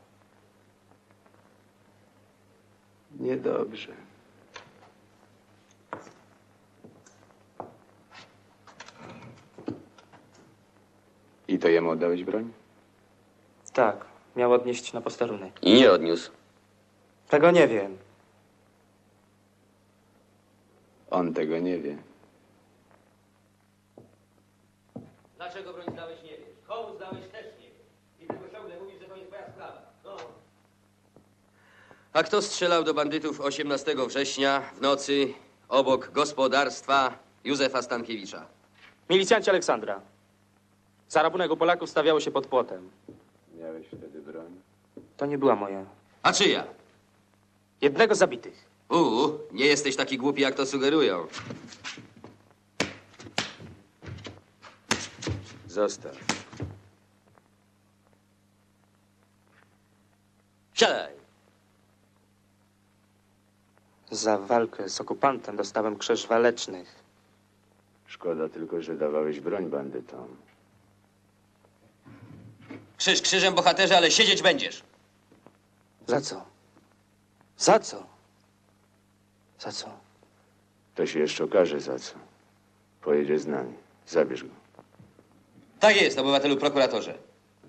S13: Niedobrze. I to jemu oddałeś broń?
S5: Tak, miał odnieść na posterunek.
S11: I nie odniósł.
S5: Tego nie wiem.
S13: On tego nie wie.
S9: Dlaczego broń zdałeś, nie wiesz. Komu zdałeś, też nie wiesz. I tylko ciągle mówisz, że to nie twoja sprawa. No.
S14: A kto strzelał do bandytów osiemnastego września w nocy obok gospodarstwa Józefa Stankiewicza?
S5: Milicjanci Aleksandra. Za rabunek u Polaków stawiało się pod płotem.
S13: Miałeś wtedy broń?
S5: To nie była moja.
S14: A czyja?
S5: Jednego z zabitych.
S14: Uuu, nie jesteś taki głupi, jak to sugerują.
S13: Zostaw.
S14: Siadaj.
S5: Za walkę z okupantem dostałem krzyż walecznych.
S13: Szkoda tylko, że dawałeś broń bandytom.
S14: Krzyż krzyżem, bohaterze, ale siedzieć będziesz.
S5: Za co? Za co? Za co?
S13: To się jeszcze okaże za co. Pojedzie z nami. Zabierz go.
S14: Tak jest, obywatelu prokuratorze.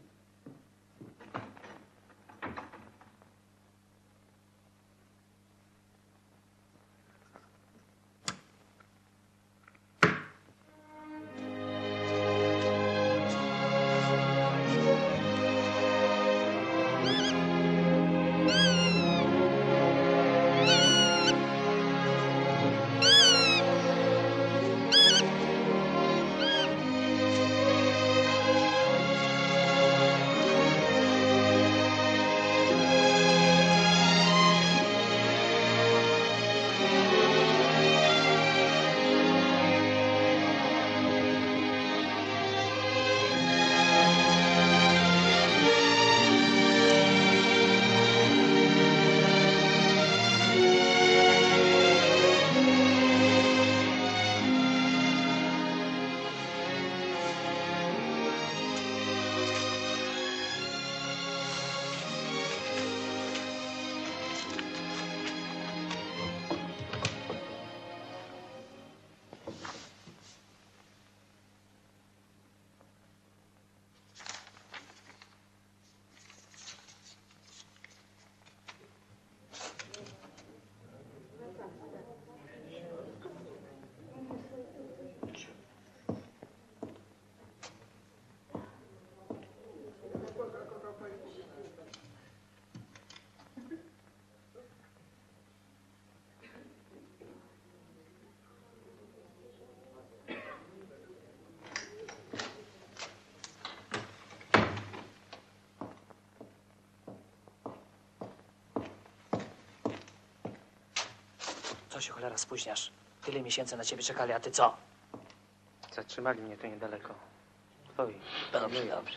S15: Co się cholera spóźniasz? Tyle miesięcy na ciebie czekali, a ty co?
S5: Zatrzymali mnie tu niedaleko. Twoi.
S15: Dobrze, dobrze.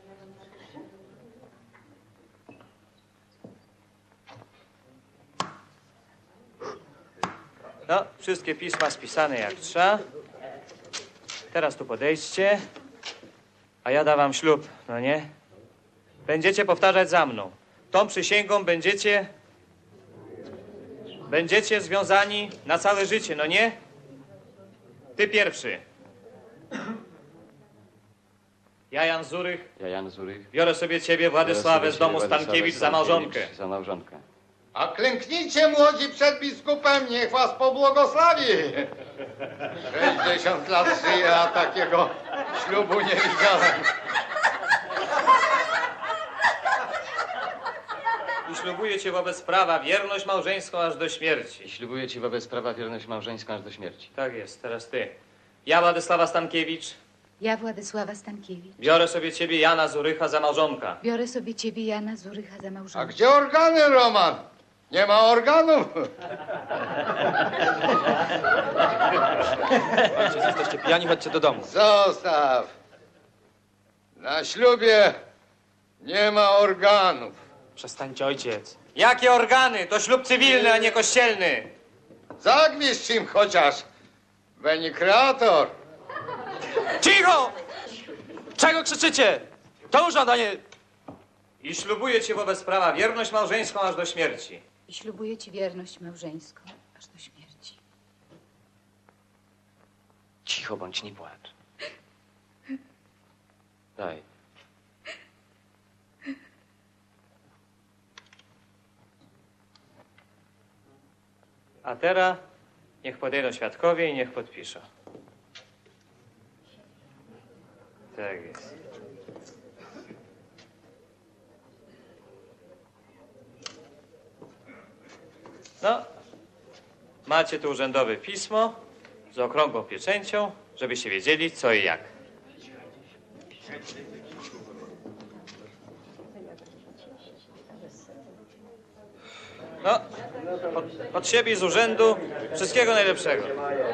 S16: No, wszystkie pisma spisane jak trzeba. Teraz tu podejdźcie, a ja dam wam ślub, no nie? Będziecie powtarzać za mną. Tą przysięgą będziecie... Będziecie związani na całe życie, no nie? Ty pierwszy. Ja, Jan Zurych,
S11: Ja, Jan Zurych.
S16: biorę sobie ciebie, Władysławę, z domu Stankiewicz za małżonkę.
S11: Za małżonkę.
S3: A klęknijcie, młodzi, przed biskupem, niech was pobłogosławi. sześćdziesiąt lat żyję, a takiego ślubu nie widziałem.
S16: I ślubuję ci wobec prawa wierność małżeńską aż do śmierci.
S11: I ślubuję ci wobec prawa wierność małżeńską aż do śmierci.
S16: Tak jest, teraz ty. Ja, Władysława Stankiewicz,
S4: Ja, Władysława Stankiewicz,
S16: biorę sobie ciebie, Jana Zurycha, za małżonka.
S4: biorę sobie ciebie, Jana Zurycha, za małżonka.
S3: A gdzie organy, Roman? Nie ma organów.
S5: Ojciec, jesteście pijani, chodźcie do domu.
S3: Zostaw. Na ślubie nie ma organów.
S5: Przestańcie, ojciec.
S16: Jakie organy? To ślub cywilny, a nie kościelny.
S3: Zagwizdź im chociaż. Beni kreator.
S5: Cicho! Czego krzyczycie? To żądanie...
S16: I ślubuję ci wobec prawa wierność małżeńską aż do śmierci.
S4: I ślubuję ci wierność małżeńską aż do śmierci.
S11: Cicho bądź, nie płacz. Daj.
S16: A teraz niech podejdą świadkowie i niech podpiszą. Tak jest. No, macie tu urzędowe pismo z okrągłą pieczęcią, żebyście wiedzieli co i jak. No, od, od siebie i z urzędu wszystkiego najlepszego.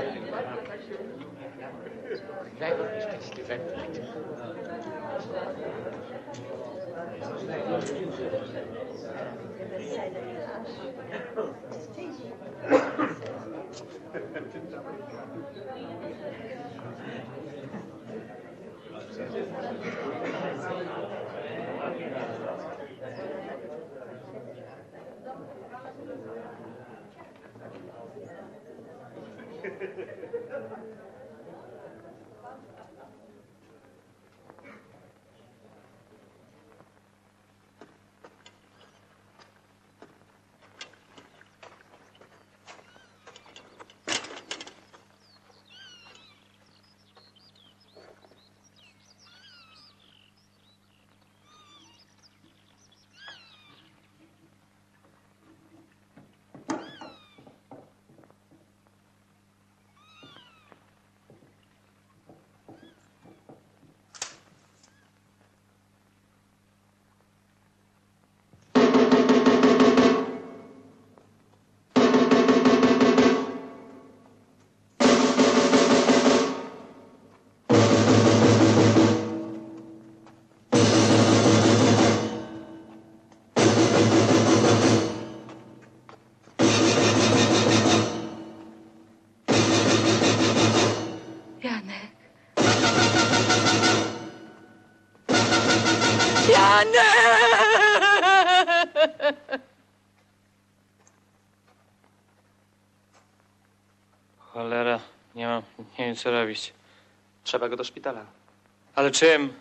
S16: Cholera, nie mam, nie wiem co robić.
S5: Trzeba go do szpitala.
S16: Ale czym?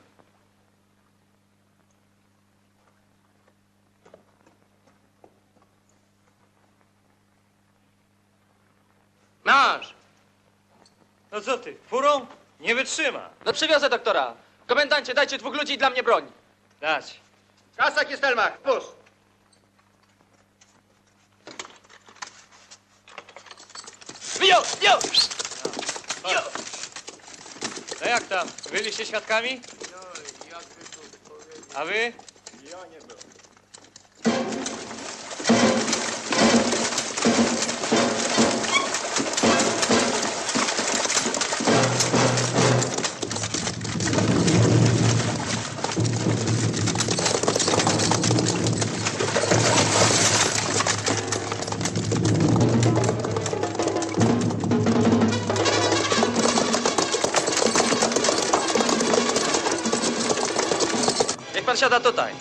S5: Masz!
S16: No co ty, furą? Nie wytrzyma.
S5: No przywiozę doktora. Komendancie, dajcie dwóch ludzi i dla mnie broń.
S16: Dać.
S10: Kasa Kistelmach, pusz!
S5: Wio, wio!
S16: No, no jak tam? Byliście świadkami? A wy?
S3: Ja nie byłem.
S5: Niech pan siada tutaj.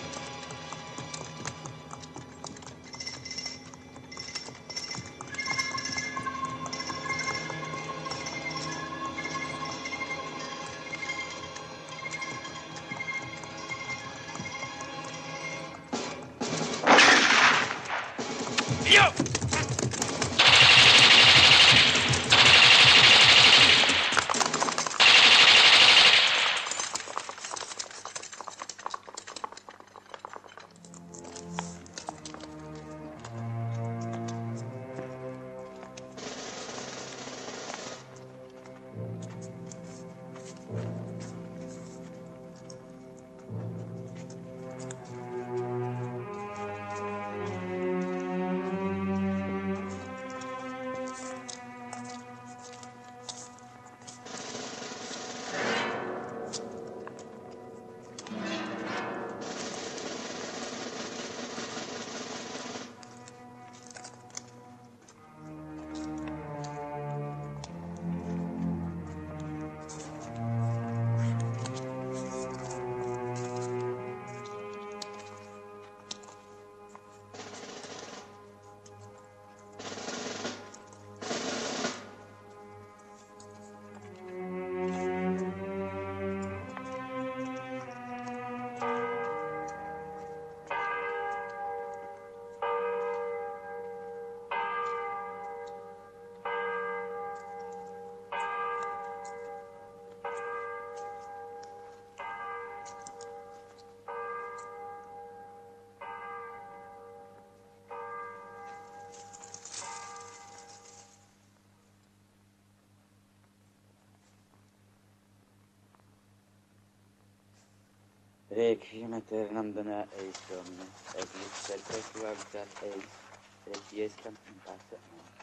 S17: Requiem aeternam dona eis Domine, et lux perpetualitat eis, requiescam in pace.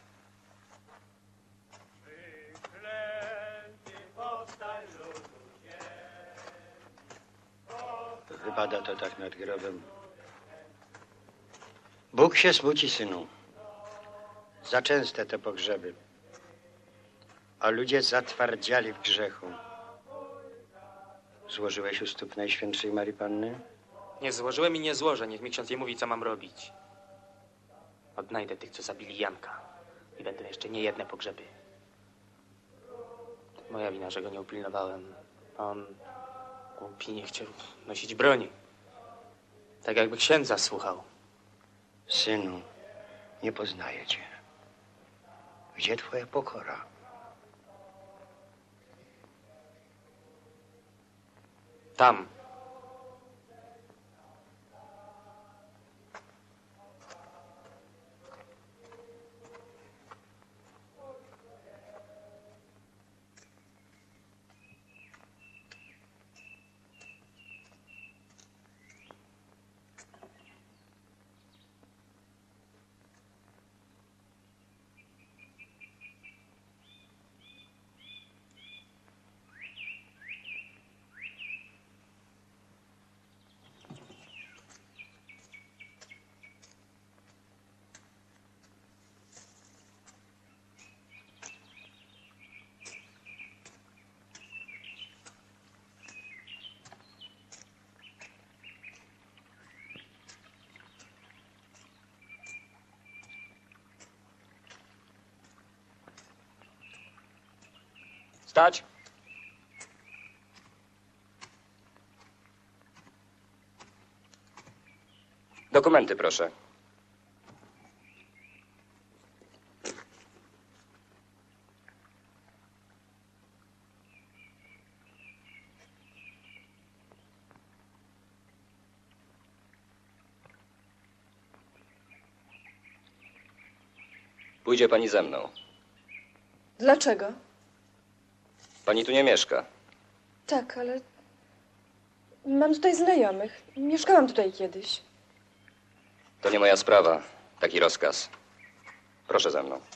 S10: Wypada to tak nad grobem. Bóg się smuci, synu. Za częste te pogrzeby. A ludzie zatwardziali w grzechu. Złożyłeś u stóp Najświętszej Marii Panny?
S5: Nie złożyłem i nie złożę. Niech mi ksiądz nie mówi, co mam robić. Odnajdę tych, co zabili Janka. I będą jeszcze nie jedne pogrzeby. Moja wina, że go nie upilnowałem. A on głupi nie chciał nosić broni. Tak jakby księdza słuchał.
S10: Synu, nie poznaję cię. Gdzie twoja pokora?
S5: Tam. Stać.
S18: Dokumenty, proszę. Pójdzie pani ze mną.
S8: Dlaczego?
S18: Pani tu nie mieszka.
S8: Tak, ale mam tutaj znajomych. Mieszkałam tutaj kiedyś.
S18: To nie moja sprawa. Taki rozkaz. Proszę ze mną.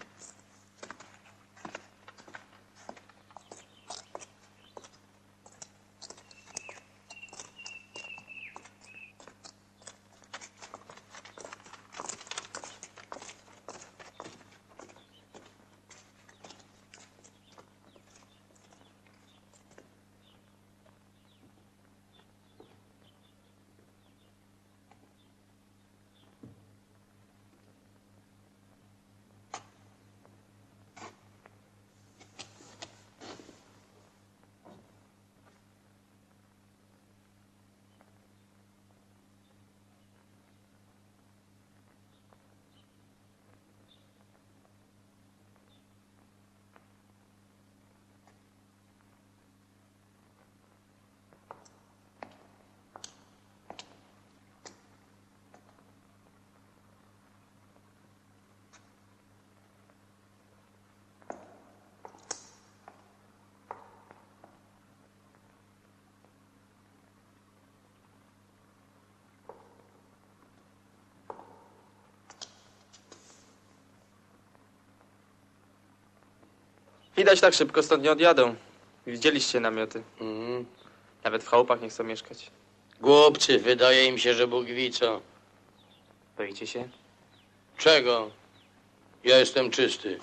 S5: Widać, tak szybko stąd nie odjadą. Widzieliście namioty.
S1: Mhm.
S5: Nawet w chałupach nie chcą mieszkać.
S1: Głupcy, wydaje im się, że Bóg wie co.
S5: Boicie się?
S1: Czego? Ja jestem czysty.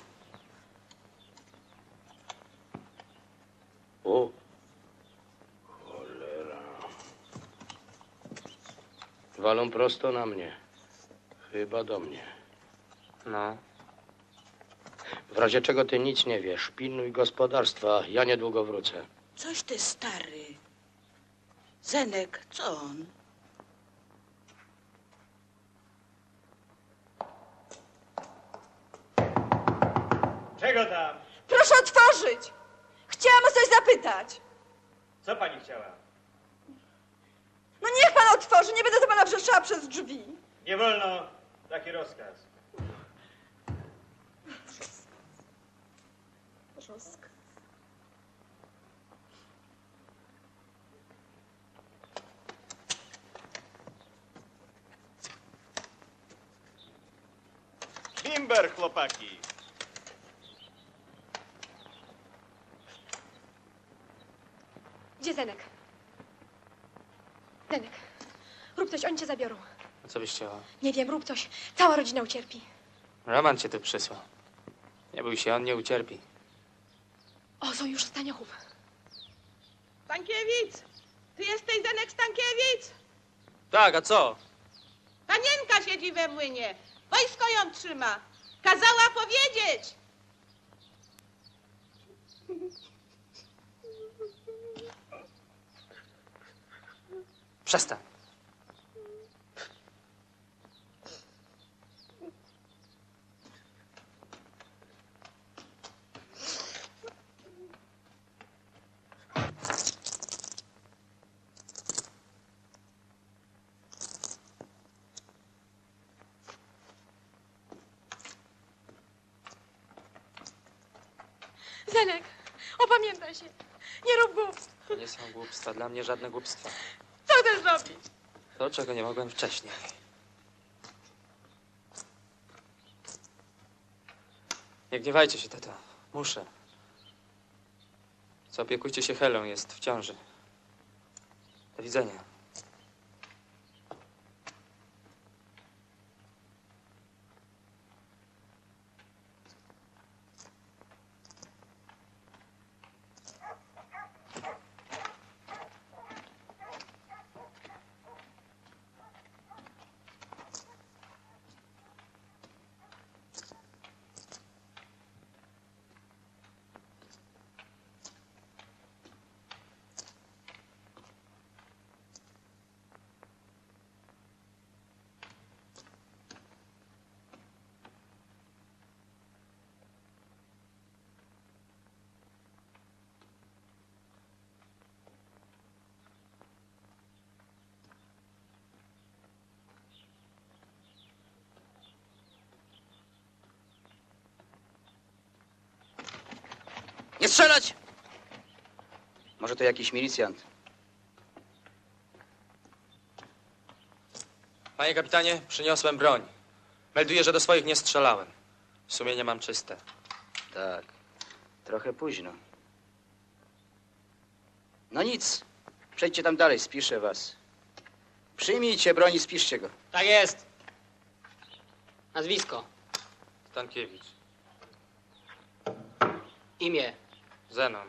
S1: O. Cholera. Walą prosto na mnie. Chyba do mnie.
S5: No.
S1: W razie czego ty nic nie wiesz. Pilnuj gospodarstwa. Ja niedługo wrócę.
S19: Coś ty, stary. Zenek, co on?
S16: Czego tam?
S8: Proszę otworzyć! Chciałam o coś zapytać.
S16: Co pani chciała?
S8: No niech pan otworzy, nie będę do pana wrzeszczała przez drzwi.
S16: Nie wolno. Taki rozkaz.
S20: Timber, chłopaki!
S7: Gdzie Zenek? Zenek, rób coś, oni cię zabiorą.
S5: A co byś chciała?
S7: Nie wiem, rób coś. Cała rodzina ucierpi.
S5: Roman cię tu przysłał. Nie bój się, on nie ucierpi.
S7: O, są już Staniachów.
S19: Stankiewicz! Ty jesteś Zenek Stankiewicz?
S5: Tak, a co?
S19: Panienka siedzi we młynie. Wojsko ją trzyma. Kazała powiedzieć.
S5: Przestań.
S7: Zenek, opamiętaj się. Nie rób głupstw.
S5: To nie są głupstwa, dla mnie żadne głupstwa.
S7: Co chcesz zrobić?
S5: To, czego nie mogłem wcześniej. Nie gniewajcie się, tato. Muszę. Zaopiekujcie się Helą, jest w ciąży. Do widzenia.
S14: Nie strzelać! Może to jakiś milicjant.
S5: Panie kapitanie, przyniosłem broń. Melduję, że do swoich nie strzelałem. Sumienie mam czyste.
S14: Tak, trochę późno. No nic, przejdźcie tam dalej, spiszę was. Przyjmijcie broń i spiszcie go.
S21: Tak jest. Nazwisko.
S5: Stankiewicz.
S21: Imię.
S5: Zenon.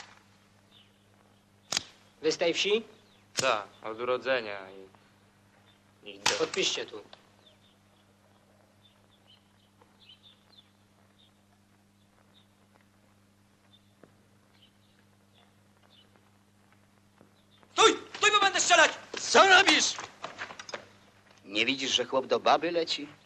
S21: Wy z tej wsi?
S5: Tak, od urodzenia i nigdy.
S21: Podpiszcie tu.
S14: Stój! Stój, bo będę strzelać! Co robisz? Nie widzisz, że chłop do baby leci?